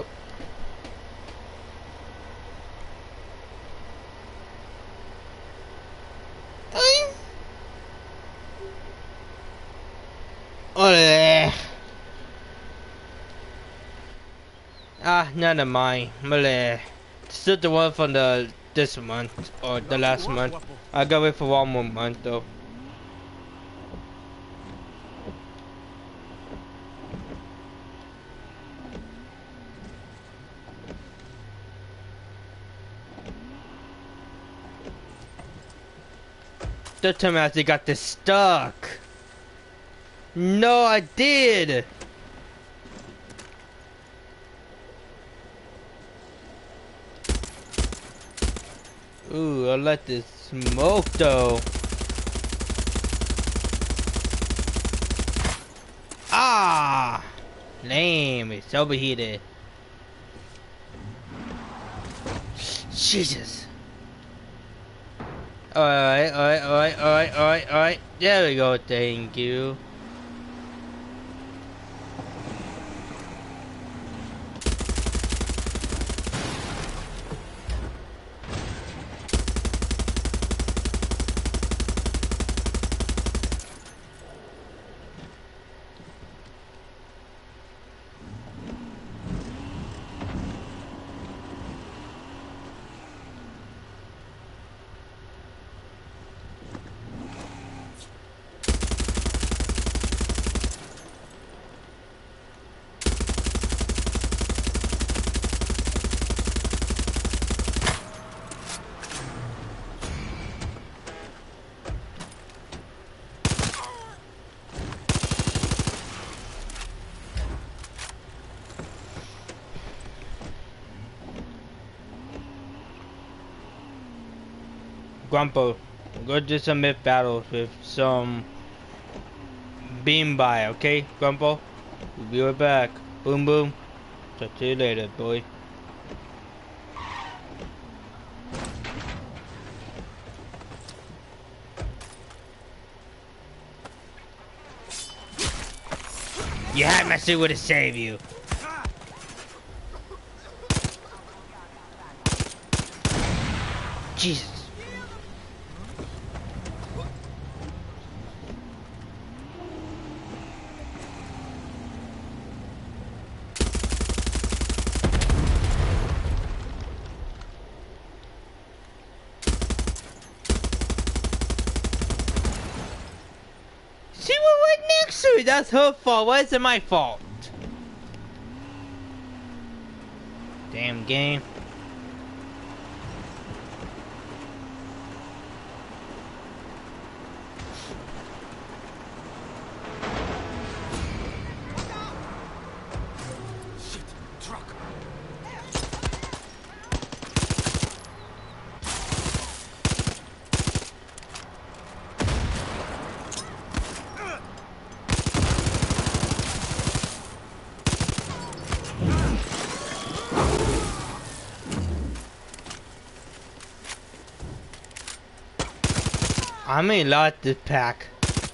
Ole. Ah, never mind. Mole. Still the one from the this month or the last month. I gotta wait for one more month though. That time I actually got this stuck. No, I did. Ooh, I let this smoke though. Ah, lame. It's overheated. Jesus. Alright, alright, alright, alright, alright, alright. There we go. Thank you. Grumpo, go do some myth battles with some beam by, okay, Grumpo? We'll be right back. Boom boom. Talk to you later, boy. You had my suit would have saved you. Jesus. She was right next to me. That's her fault. Why is it my fault? Damn game. I may lot this pack.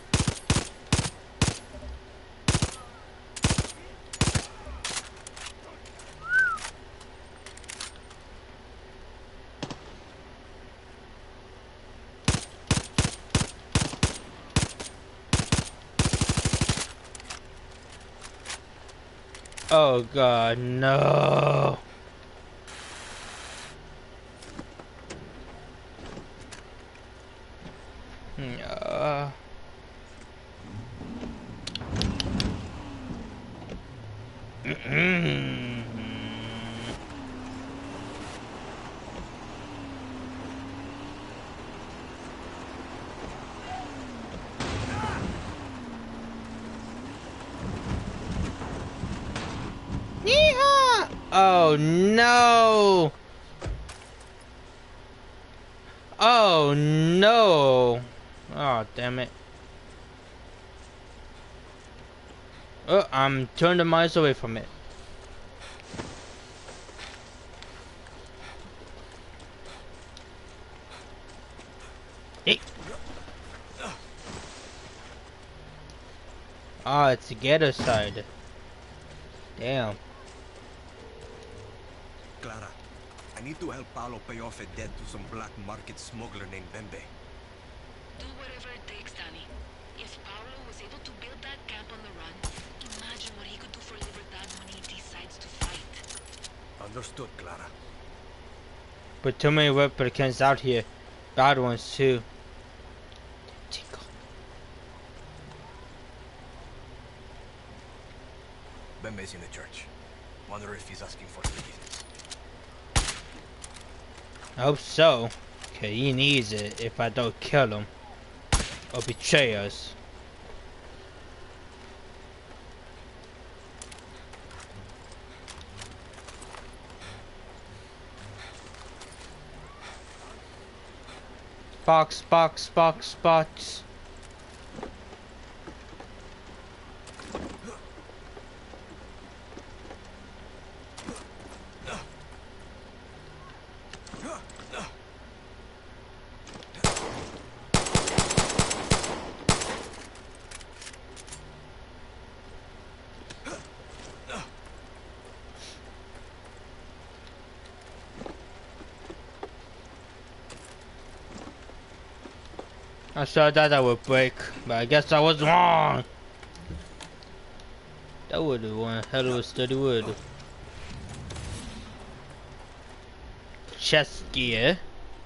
Oh God, no. Uh, Yeehaw! Oh no! Oh no! Oh damn it! Oh, I'm turning miles away from it. Hey! Oh, it's the ghetto side. Damn. Clara, I need to help Paolo pay off a debt to some black market smuggler named Bembe. Do whatever it takes, Danny. If Paolo was able to build that camp on the run, imagine what he could do for Libertad when he decides to fight. Understood, Clara. But too many replicants out here. Bad ones too. Bembe's in the church. Wonder if he's asking for forgiveness. I hope so. Okay, he needs it if I don't kill him or betray us. Box, box, box, box. I thought that I would break, but I guess I was wrong. That would have one hell of a steady wood. Chest gear.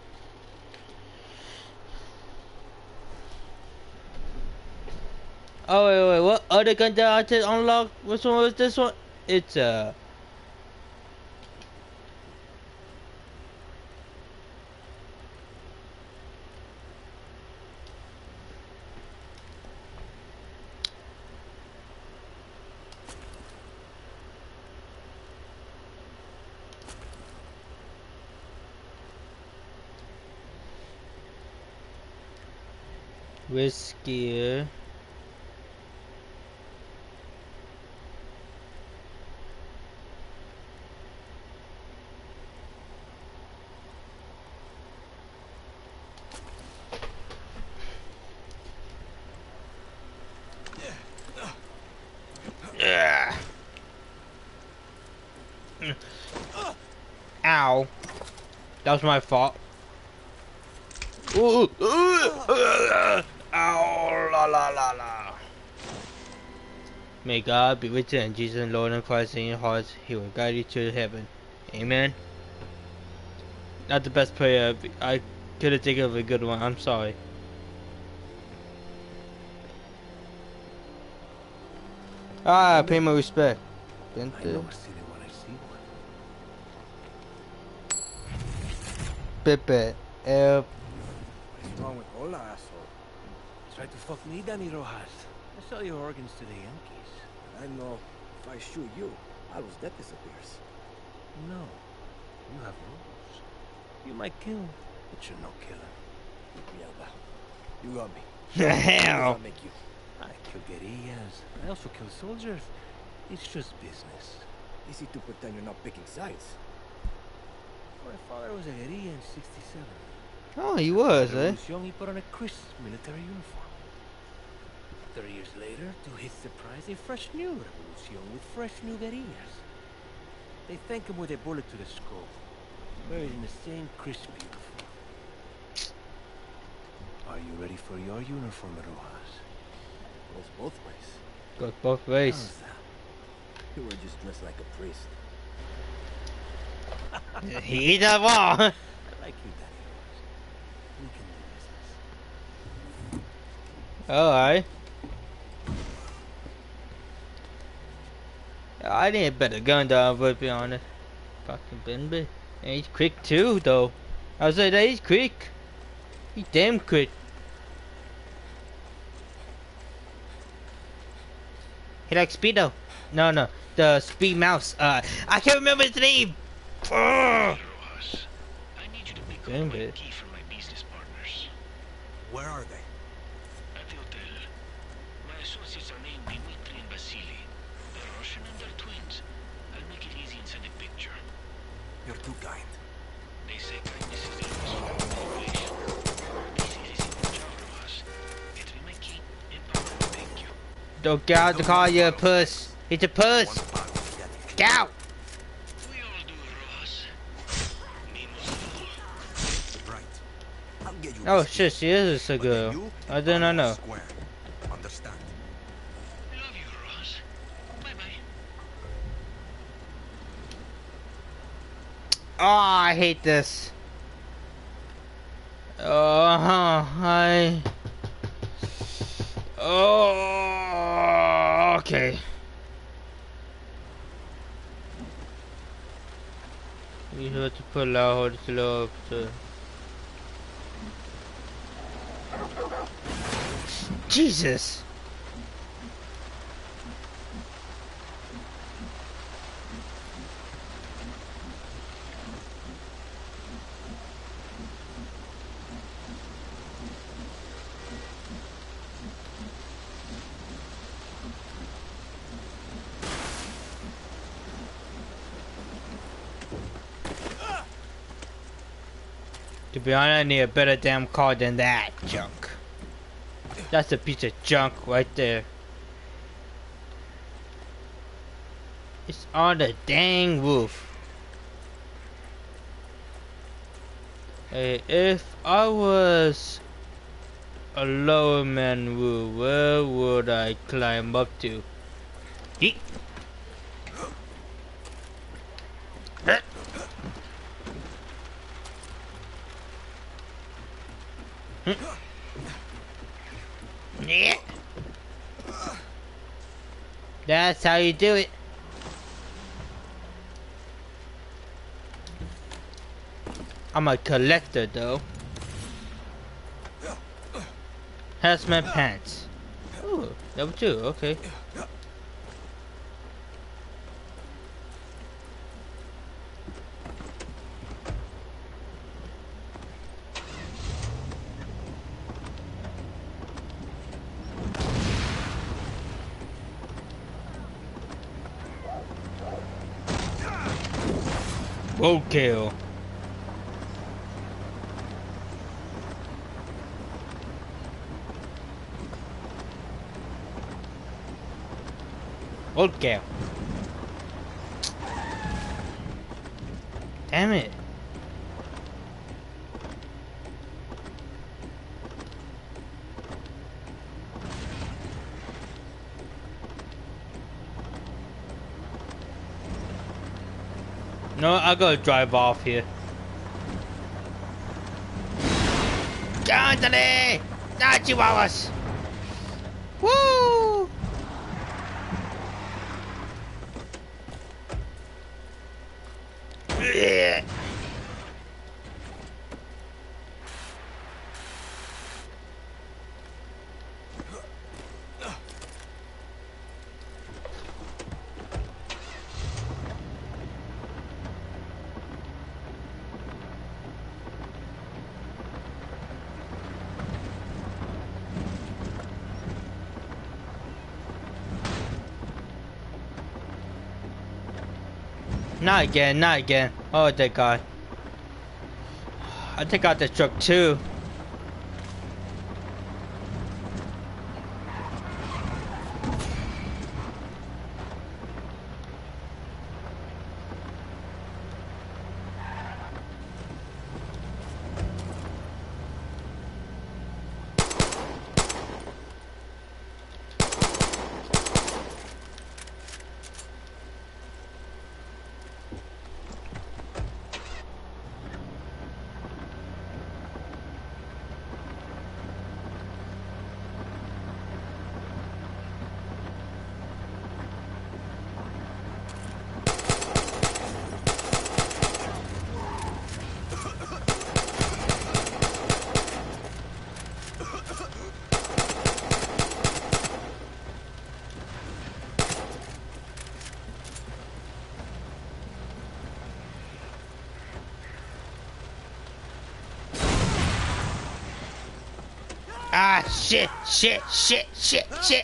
Oh wait, wait, what other gun did I just unlock? Which one was this one? It's a. Uh, Whiskey. Yeah. Ow. That was my fault. Ooh, ooh, uh, ow, la la la la. May God be with you and Jesus and Lord and Christ in your hearts. He will guide you to heaven. Amen. Not the best prayer. I could have taken of a good one. I'm sorry. Ah, pay my respect. Didn't I know a city when I see one. Pepe. Uh, What's wrong with Hola, asshole? Tried to fuck me, Danny Rojas. I sell your organs to the Yankees. I know. If I shoot you, Al's death disappears. No. You have rules. You might kill, but you're no killer. Mierda. You got me. Hell. I'll make you. I kill guerrillas. I also kill soldiers. It's just business. Easy to pretend you're not picking sides. My father was a guerrilla in sixty-seven. Oh, he was, eh? Revolution, he put on a crisp military uniform. Thirty years later, to his surprise, a fresh new revolution with fresh new guerrillas. They thank him with a bullet to the skull, buried in the same crisp uniform. Are you ready for your uniform, Rojas? Goes both ways. Goes both ways. How's that? You were just dressed like a priest. He the wall. I like you, Danny Rojas. We can do business. Alright. I need a better gun though, I would be honest. Fucking Benby. And he's quick too though. I was like, he's quick. He's damn quick. He likes Speedo. No, no. The Speed Mouse. Uh, I can't remember his name. Ugh. Rojas, I need you to pick Damn up my it. key from my business partners. Where are they? At the hotel. My associates are named Dimitri and Vasily. They're Russian and they're twins. I'll make it easy and send a picture. You're too kind. They say kindness is the most motivation. This is a job, Rojas. Get me my key and power will thank you. Don't get out the car, you puss. It's a puss. Get out. We all do, Rojas. Me most of all. Right. I'll get you. Oh shit, she is a girl. I did not know. Square. Understand? Love you, Rojas. Bye bye. Oh, I hate this. Oh, huh, I. Oh, okay. You have to pull out the slope to. Jesus. To be honest, I need a better damn car than that junk. That's a piece of junk right there. It's on the dang roof. Hey, if I was a lower man roof, where would I climb up to? Yeet. Huh. Hmm. Yeah. That's how you do it. I'm a collector though. Hazmat pants. Ooh, level two, okay. Roadkill. Roadkill. Damn it. No, I gotta drive off here. Anthony! Not Chihuahuas! Woo! Yeah. Not again, not again. Oh, thank God. I take out the truck too. Ah, shit, shit, shit, shit, shit.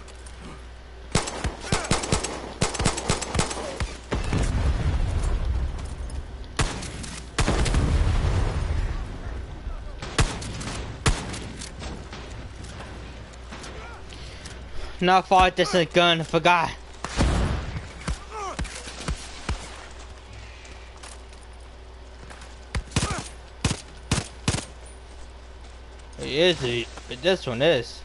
Not far distance gun, forgot. Is it? This one is.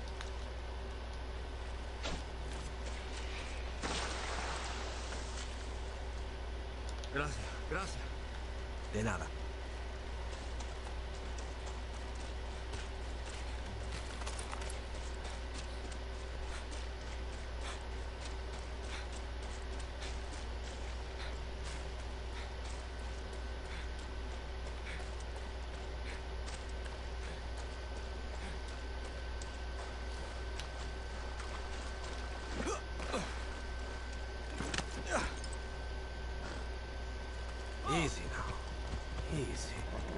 Gracias, gracias. De nada. Easy now. Easy.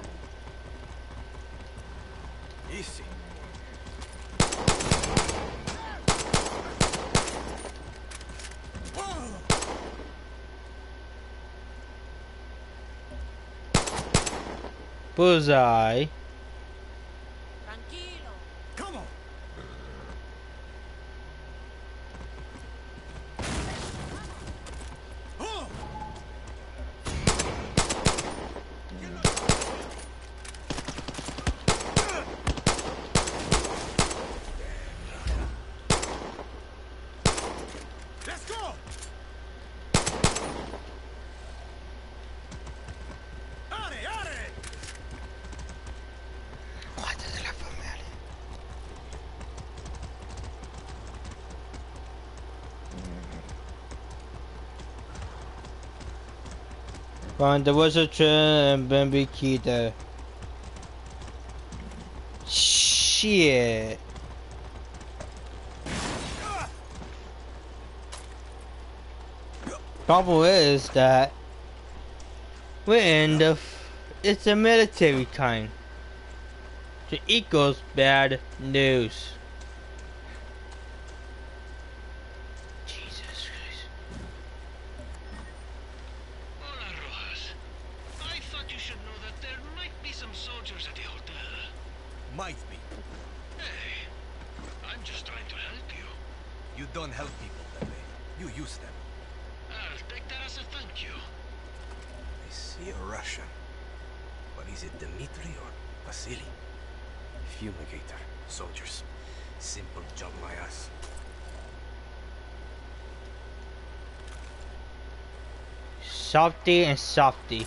Easy. Bullseye. Tranquilo. Come on. Let's go. Are, are. Guárdate la familia. Find the wizard train and then be key there. Shit. Problem is that we're in the f it's a military time. So equals bad news. Jesus Christ. Hola, Rojas. Might be. Hey, I'm just trying to help you. You don't help people that way. You use them. I'll take that as a thank you. I see a Russian. But is it Dmitri or Vasily? Fumigator. Soldiers. Simple job, my ass. Softy and softy.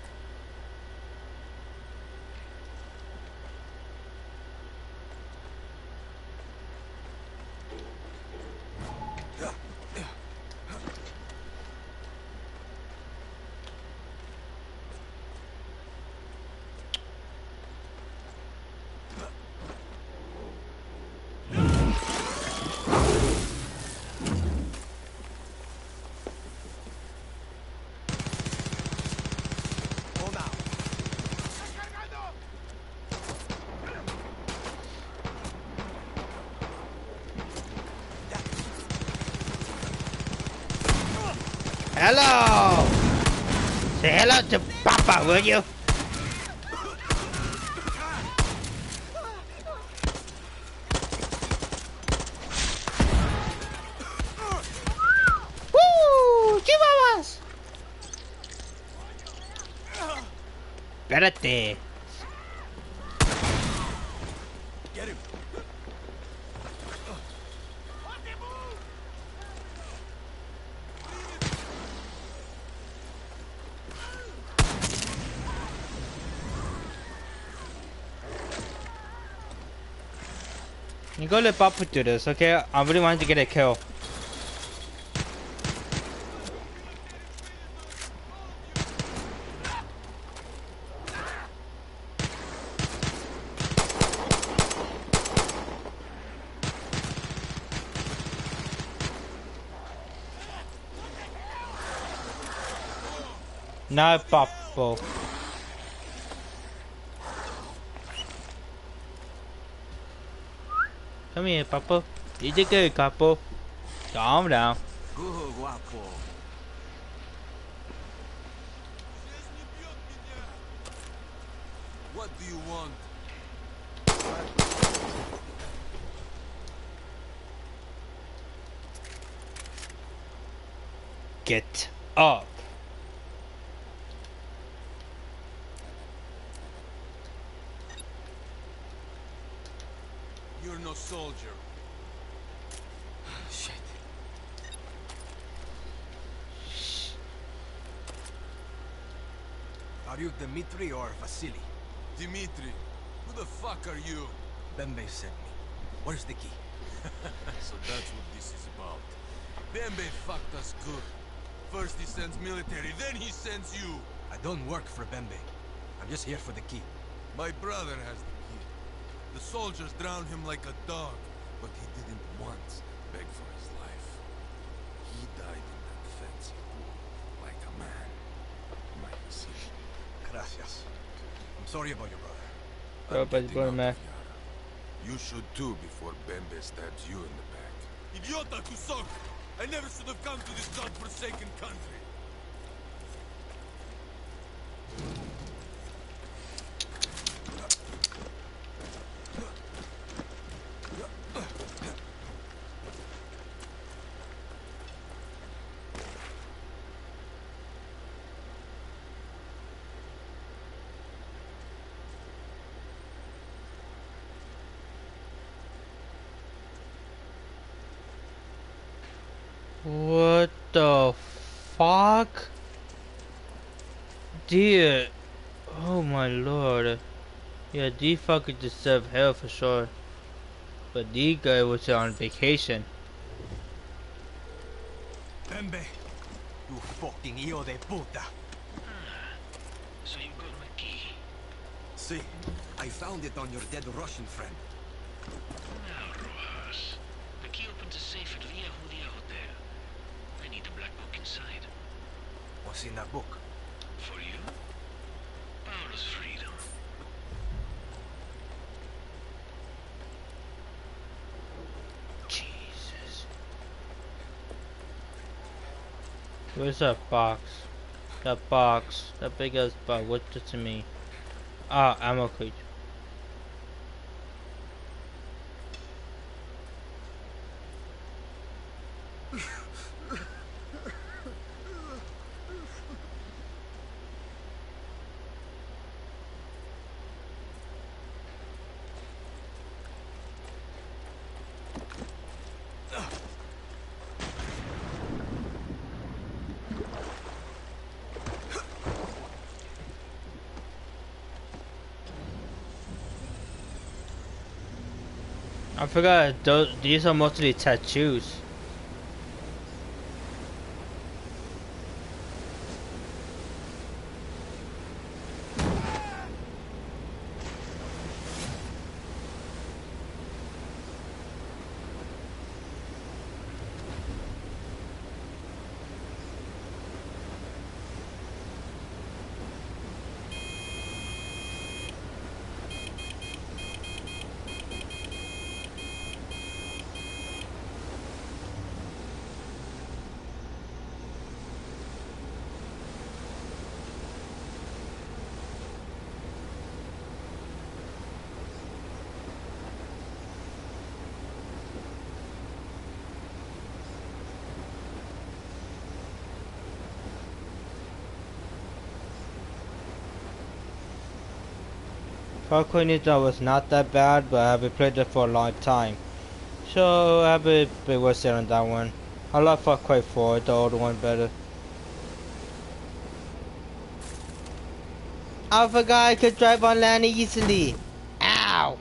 Hello! Say hello to Papa, will you? Woo! Chihuahuas! Espérate. Get him. You go let Papa do this, okay? I really wanted to get a kill. No, Papa. Come here, Papa. You did good, Papa. Calm down. Good, guapo. What do you want? Get up. You're no soldier. Shit. Are you Dmitri or Vasily? Dmitri, who the fuck are you? Bembe sent me. Where's the key? So that's what this is about. Bembe fucked us good. First he sends military, then he sends you. I don't work for Bembe. I'm just here for the key. My brother has the key. The soldiers drowned him like a dog, but he didn't once beg for his life. He died in that fancy pool, like a man. My Vasily. Gracias. I'm sorry about your brother. Bro, I'm but getting bro, out man. of Yara. You should too before Bembe stabs you in the back. Idiota Kusok! I never should have come to this godforsaken country. What the fuck? Dude. Oh my lord. Yeah, these fuckers deserve hell for sure. But these guy was on vacation. Bembe, you fucking hijo de puta. So you got my key. See, I found it on your dead Russian friend. Now, Rojas. The key opens a safe at Via Judia Hotel. I need the black book inside. What's in that book? For you? Paolo's freedom. Jesus. Where's that box? That box. That big ass box. What's it to me? Ah, ammo crate. I forgot, those, these are mostly tattoos. Far Cry Ninja was not that bad, but I haven't played it for a long time. So I have a bit worse on that one. I love Far Cry four, the old one better. I forgot I could drive on land easily. Ow!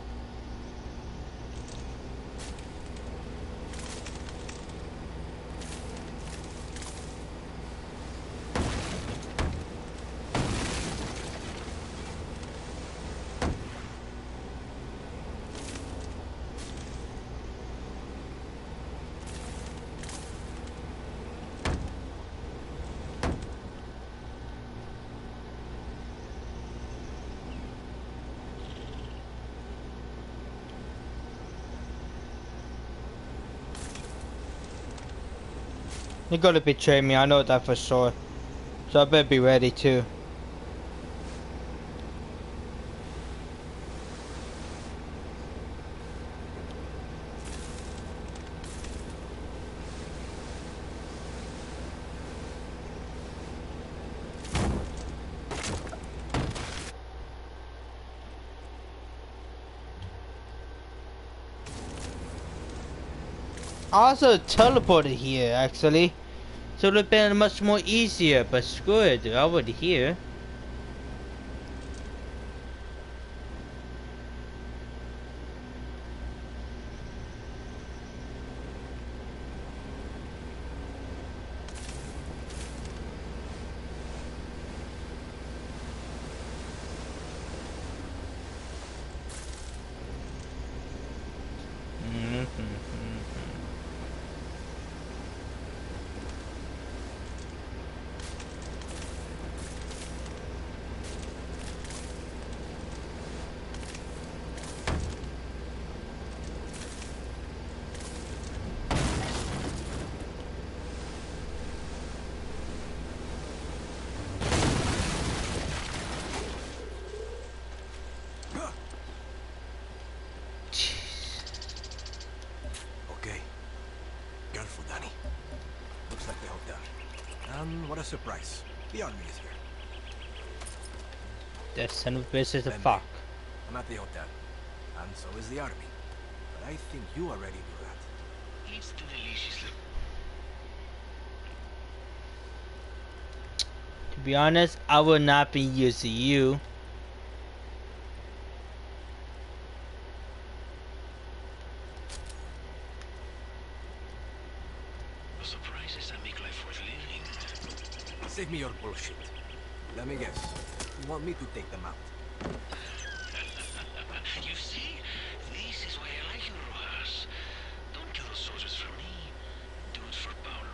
You're gonna betray me, I know that for sure. So I better be ready too. I also teleported here actually. So it would have been much more easier, but screw it, I already here. What a surprise. The army is here. That son of a bitch is a Then fuck. I'm at the hotel. And so is the army. But I think you are ready for that. It's delicious. To be honest, I will not be using you. Surprises that make life worth living. Save me your bullshit. Let me guess. You want me to take them out? You see? This is why I like you, Rojas. Don't kill those soldiers for me. Do it for Paulo.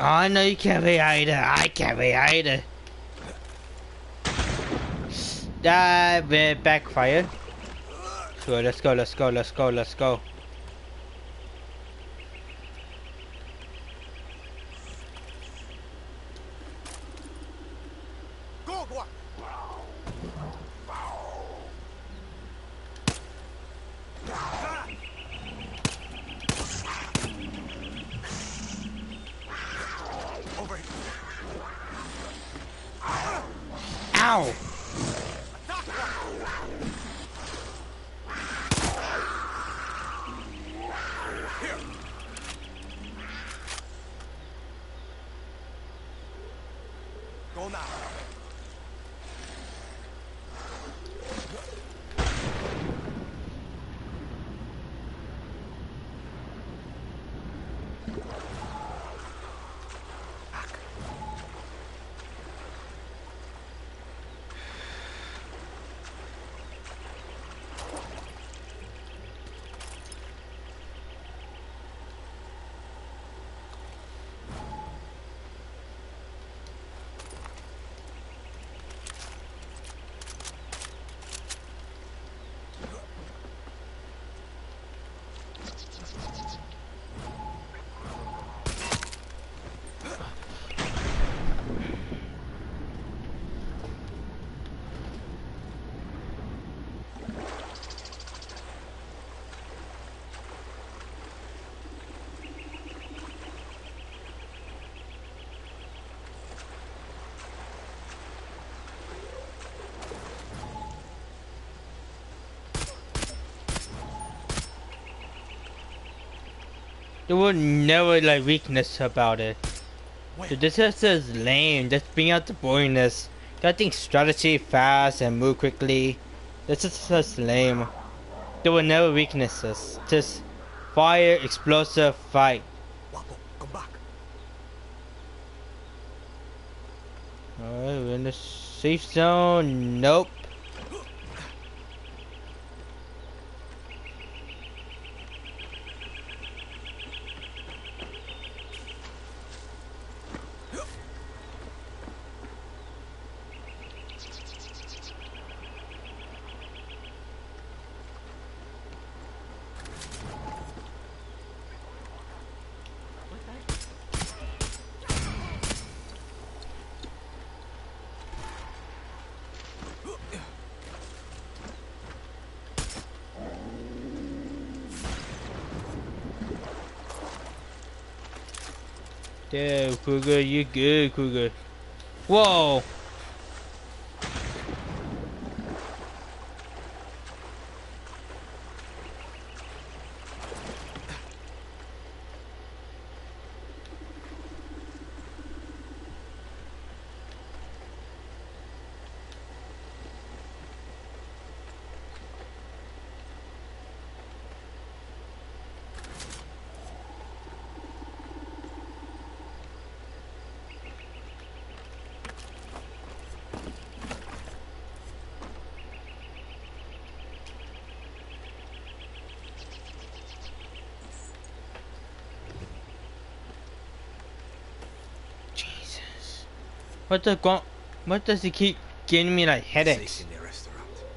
I know you can't be either. I can't be either. That bit backfired. So let's go, let's go, let's go, let's go. Go, go. Over here. Ow! Go now. There was never like weakness about it. So this is just lame. Just bring out the boringness. Gotta think strategy fast and move quickly. This is just lame. There were never weaknesses. Just fire, explosive, fight. Wapo, come back. Alright, we're in the safe zone. Nope. Yeah, Cougar, you good, Cougar. Whoa! What the go- What does he keep giving me like headaches? Safe in the restaurant.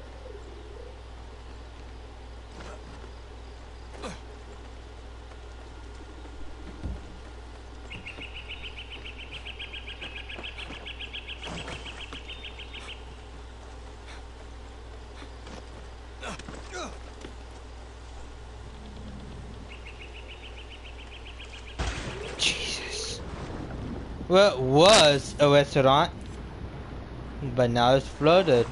Jesus. Well, it was a restaurant, but now it's flooded.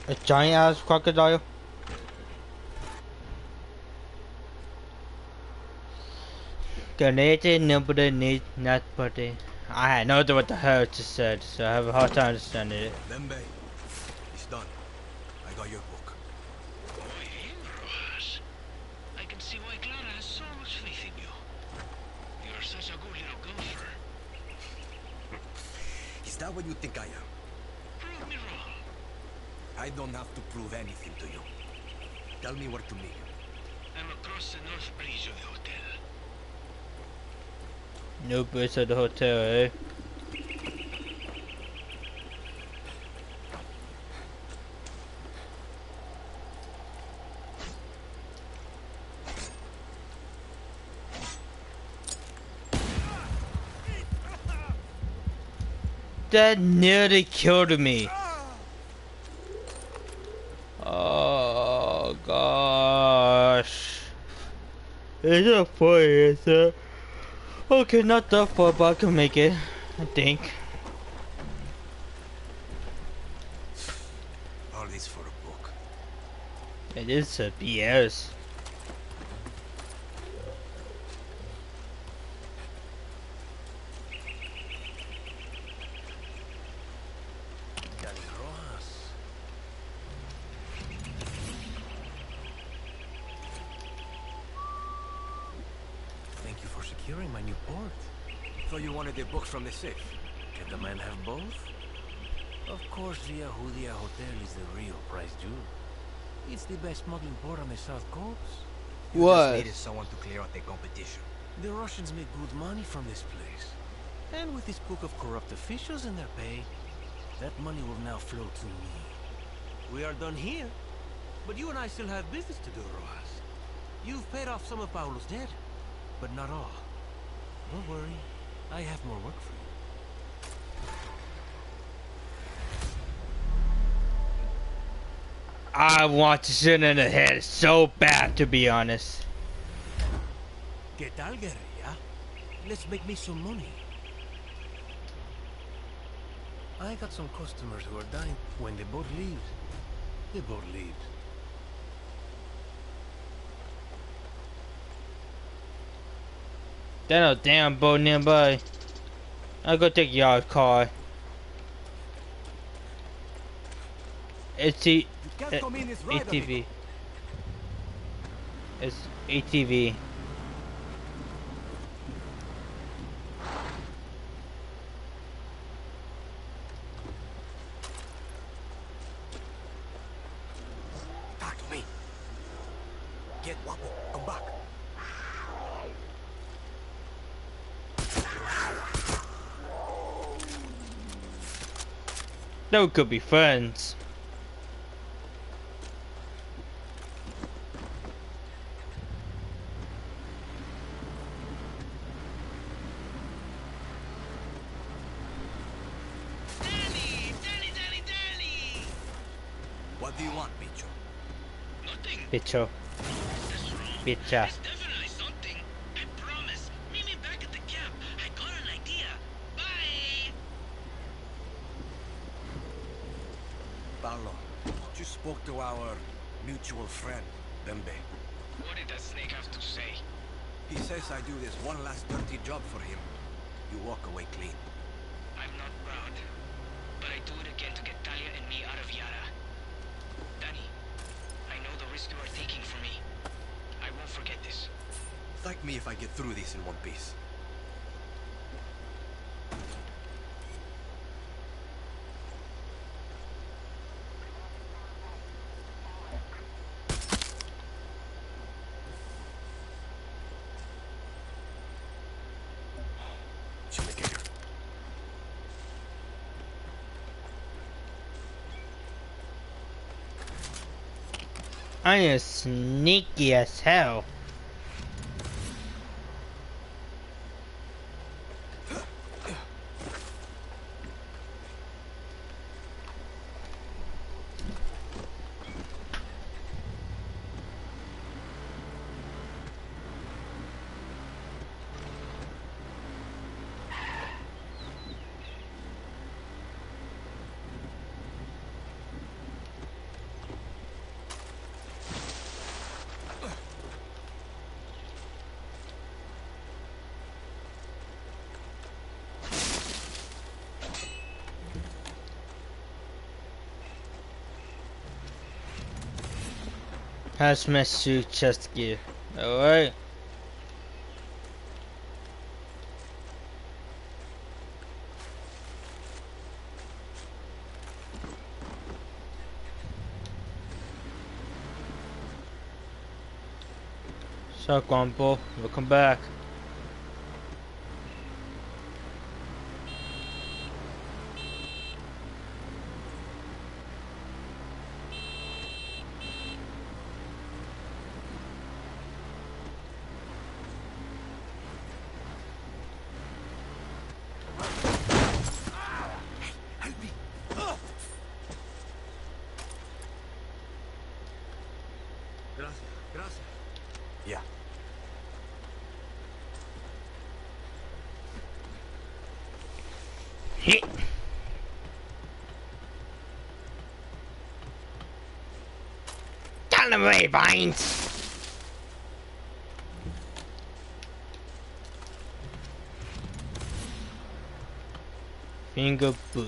A giant ass crocodile? Grenade nobody need not putty. I had no idea what the hell it just said, so I have a hard time understanding it. Dembe, it's done. I got your book. Muy bien, Rojas. I can see why Clara has so much faith in you. You're such a good little golfer. Is that what you think I am? Prove me wrong. I don't have to prove anything to you. Tell me where to meet you. I'm across the north bridge of the hotel. No bridge at the hotel, eh? That nearly killed me. Oh gosh. It's not funny, is it? Okay, not that far, but I can make it. I think. All this for a book. It is a B S. Danny Rojas. Thank you for securing my new port. Thought you wanted the books from the safe. Can the man have both? Of course, Via Judia Hotel is the real prize jewel. It's the best smuggling port on the south coast. You What? just needed someone to clear out the competition. The Russians make good money from this place. And with this book of corrupt officials and their pay, that money will now flow to me. We are done here, but you and I still have business to do, Rojas. You've paid off some of Paulo's debt, but not all. Don't worry, I have more work for you. I want to shoot in the head so bad, to be honest. ¿Qué tal, guerrilla? Let's make me some money. I got some customers who are dying. When the boat leaves, the boat leaves. There's no damn boat nearby. I'll go take your car. It's the can't uh, come in this A ride, T V. It's A T V. Talk to me. Get Wapo. Come back. No, could be friends. What do you want, Bicho? Nothing. Bicho. Bicha. It's definitely something. I promise. Meet me back at the camp. I got an idea. Bye. Paolo, you spoke to our mutual friend, Dembe. What did that snake have to say? He says I do this one last dirty job for him. You walk away clean. I'm not proud, but I do it again to get Talia and me out of Yara. Danny, I know the risk you are taking for me. I won't forget this. Thank me if I get through this in one piece. I am sneaky as hell. Hazmat suit, chest gear. Alright. So, Grumpo, welcome back. Gracias, gracias. Yeah. Hit. Down the way, Vines. Finger boot.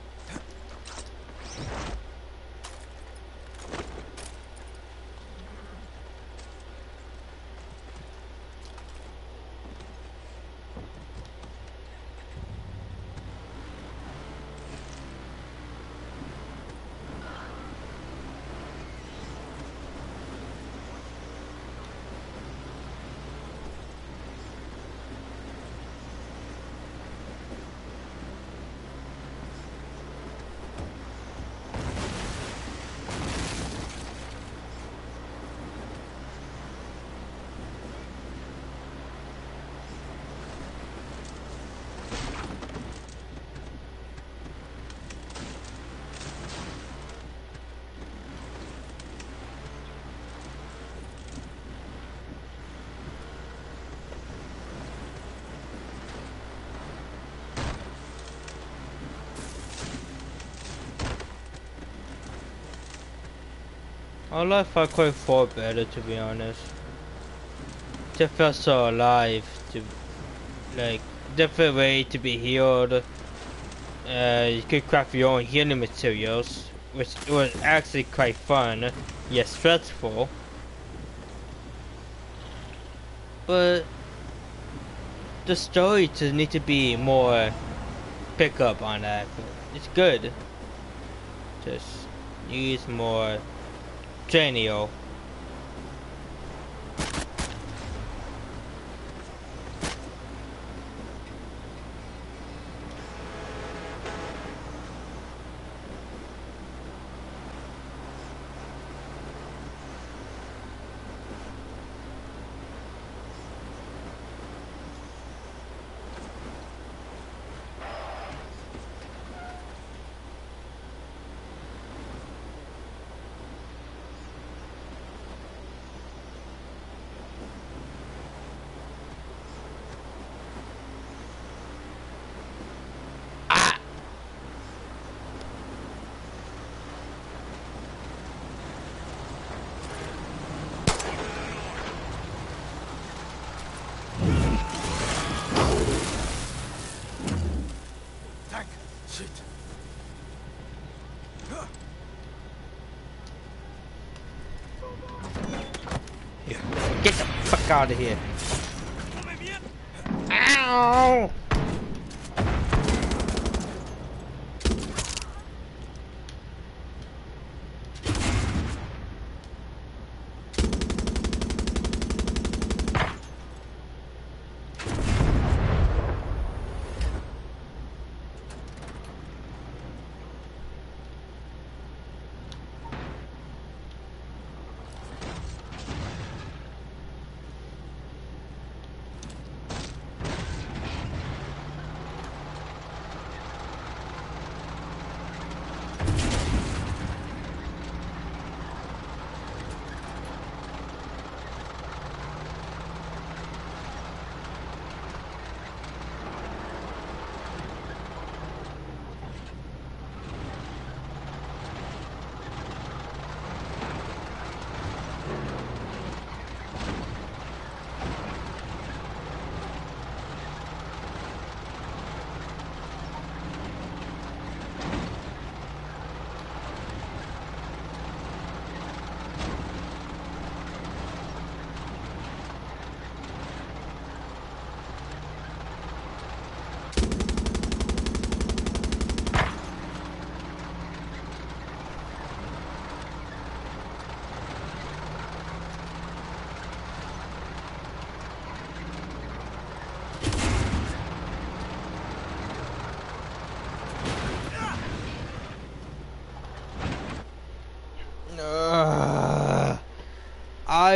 I like Far Cry four better, to be honest. It felt so alive, to like different way to be healed. Uh, you could craft your own healing materials, which was actually quite fun, yet stressful. But the story just need to be more pick up on that. It's good. Just use more genial. Get the fuck out of here. Ow!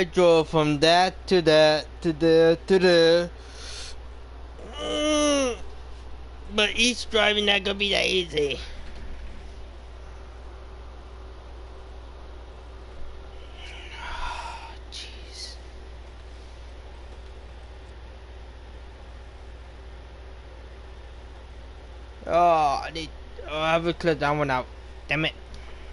I drove from that to that to there to there. Mm, but each driving not gonna be that easy. Jeez. Oh, I need. Oh, I have to clear that one out. Damn it.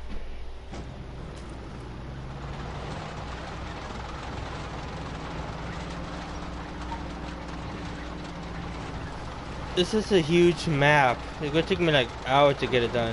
This is a huge map. It's gonna take me like hours to get it done.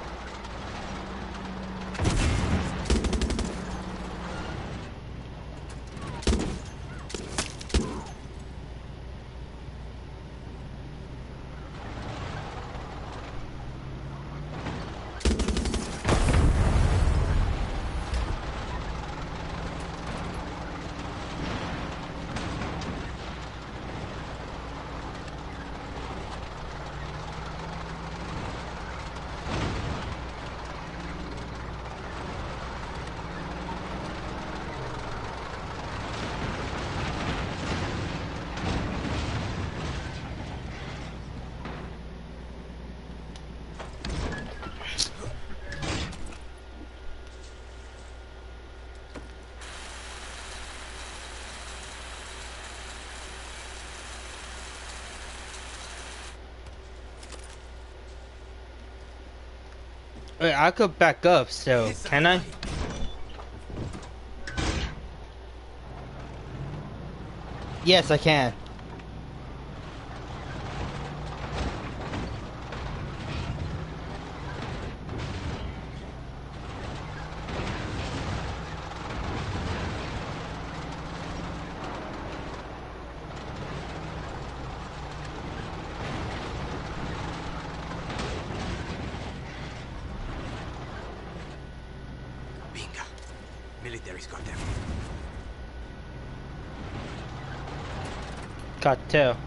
Wait, I could back up still, can I? Yes, I can. Military's got them. Cartel.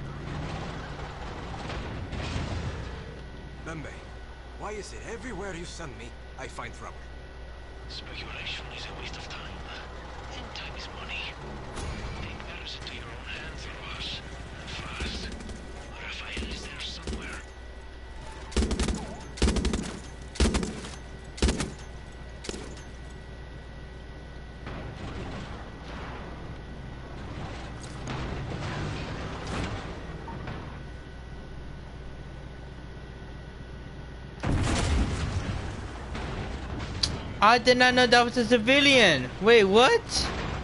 Bembe, why is it everywhere you send me, I find trouble? Speculation is a waste of time. And time is money. Take matters into your own hands, Rojas. And fast. Rafael is there somewhere. I did not know that was a civilian. Wait, what?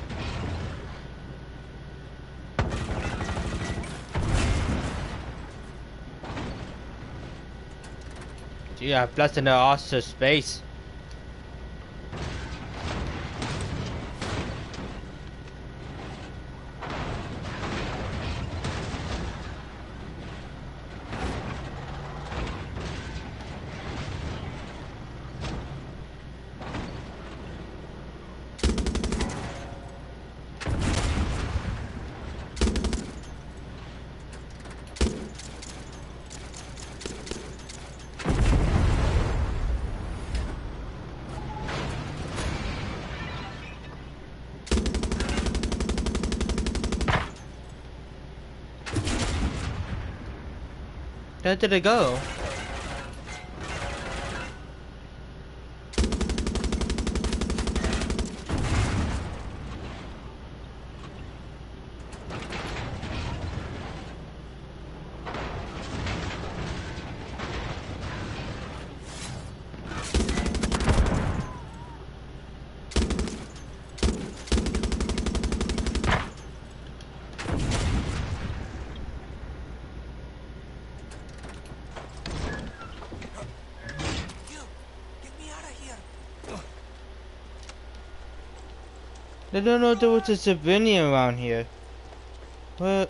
Gee, I blasted the officer's space. Where did it go? I don't know if there was a civilian around here. What?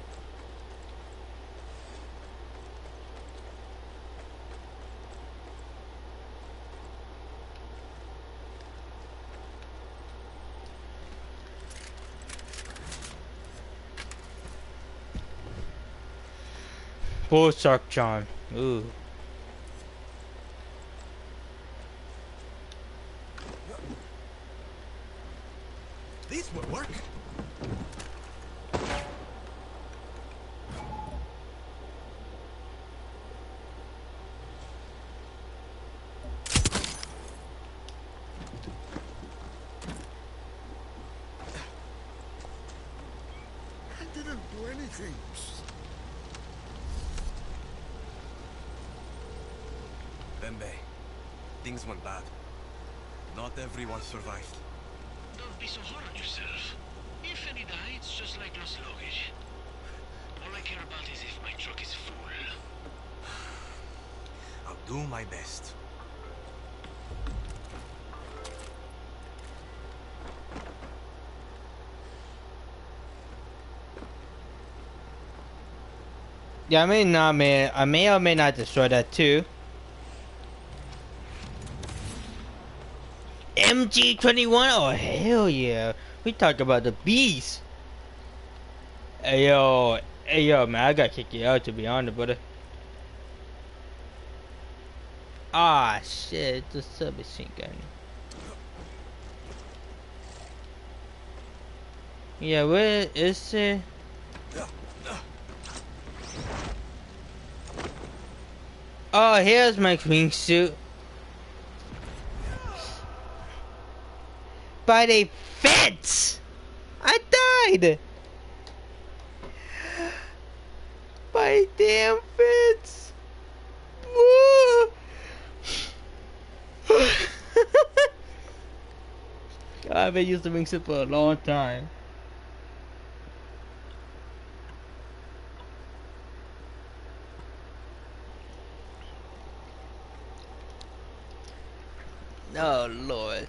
Bull shark charm. Ooh. This will work. can't do anything. Bembe, things went bad. Not everyone survived. Don't be so hard on yourself. If any die, it's just like lost luggage. All I care about is if my truck is full. I'll do my best. Yeah, I may not, may I may or may not destroy that too. M G twenty-one? Oh hell yeah! We talk about the beast. Hey yo, hey yo, man, I gotta kick you out to be honest, brother. Ah shit, the submachine gun. Yeah, where is it? Oh, here's my wingsuit. By the fence! I died! By damn fence! Woo! I've been using the wingsuit for a long time. Oh Lord.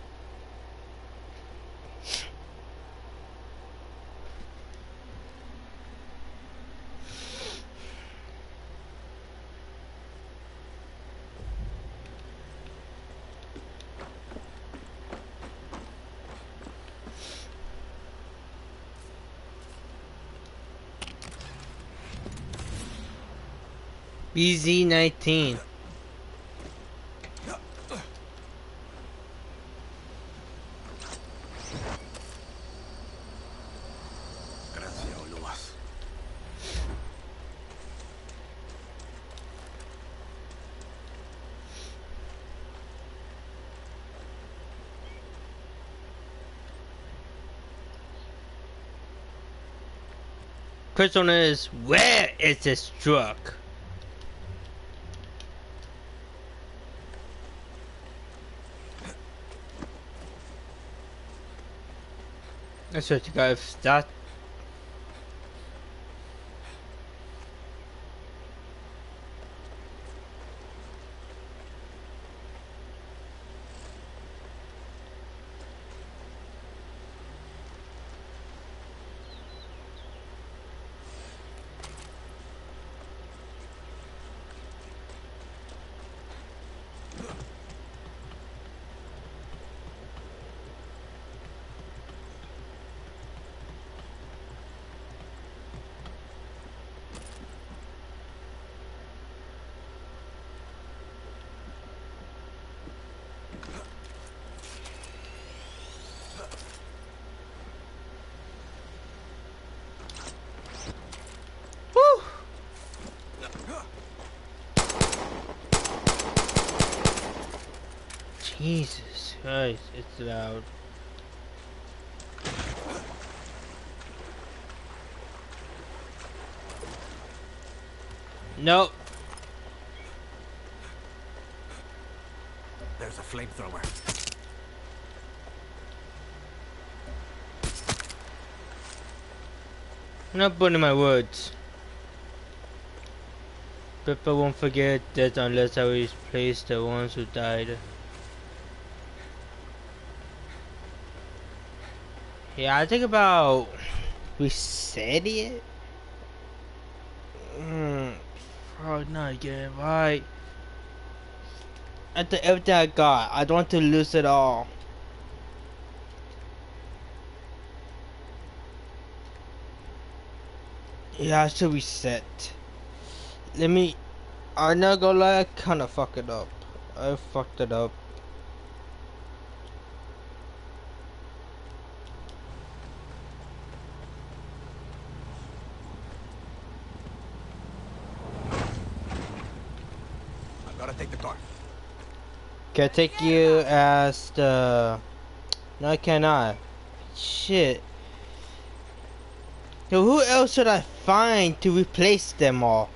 B Z nineteen. Question is, where is this truck? I swear to God, if that... Jesus Christ, it's loud. Nope. There's a flamethrower. Not putting my words. People won't forget that unless I replace the ones who died. Yeah, I think about resetting it. Hmm, probably not getting it right. After everything I got, I don't want to lose it all. Yeah, I should reset. Let me. I'm not gonna lie, I kinda fucked it up. I fucked it up. Take the car. Can I take you as the... No, I cannot. Shit. So who else should I find to replace them all?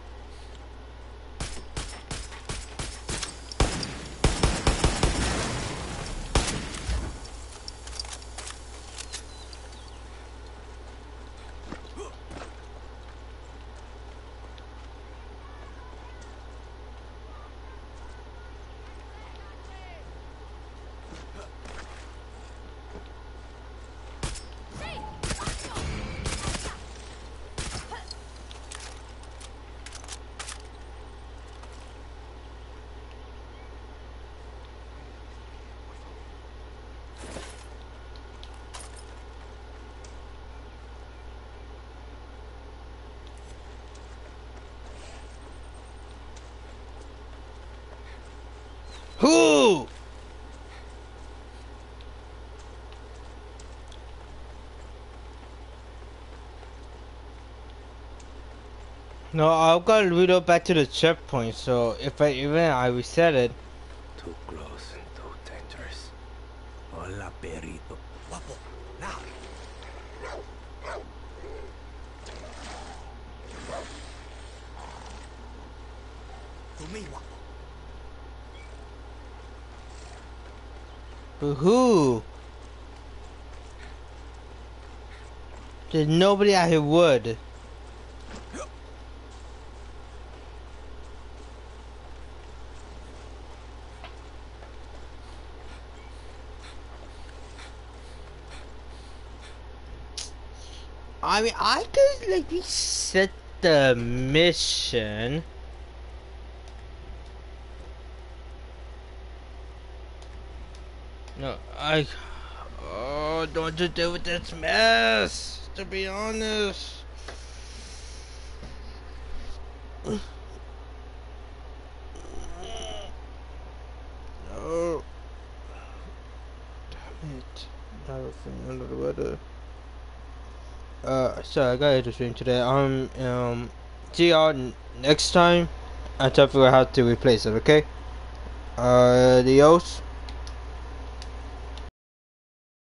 Who? No, I've got to reload back to the checkpoint, so if I even I reset it. Too close and too dangerous. Hola, perrito. Guapo, now. To me, guapo. But who? There's nobody out here would. I mean, I could like reset the mission. No, I. Oh, don't just deal with this mess. To be honest. No. Damn it. Everything under the weather. Uh, so I got to stream today. Um, um, see y'all next time. I try to figure out how to replace it. Okay. Uh, adios.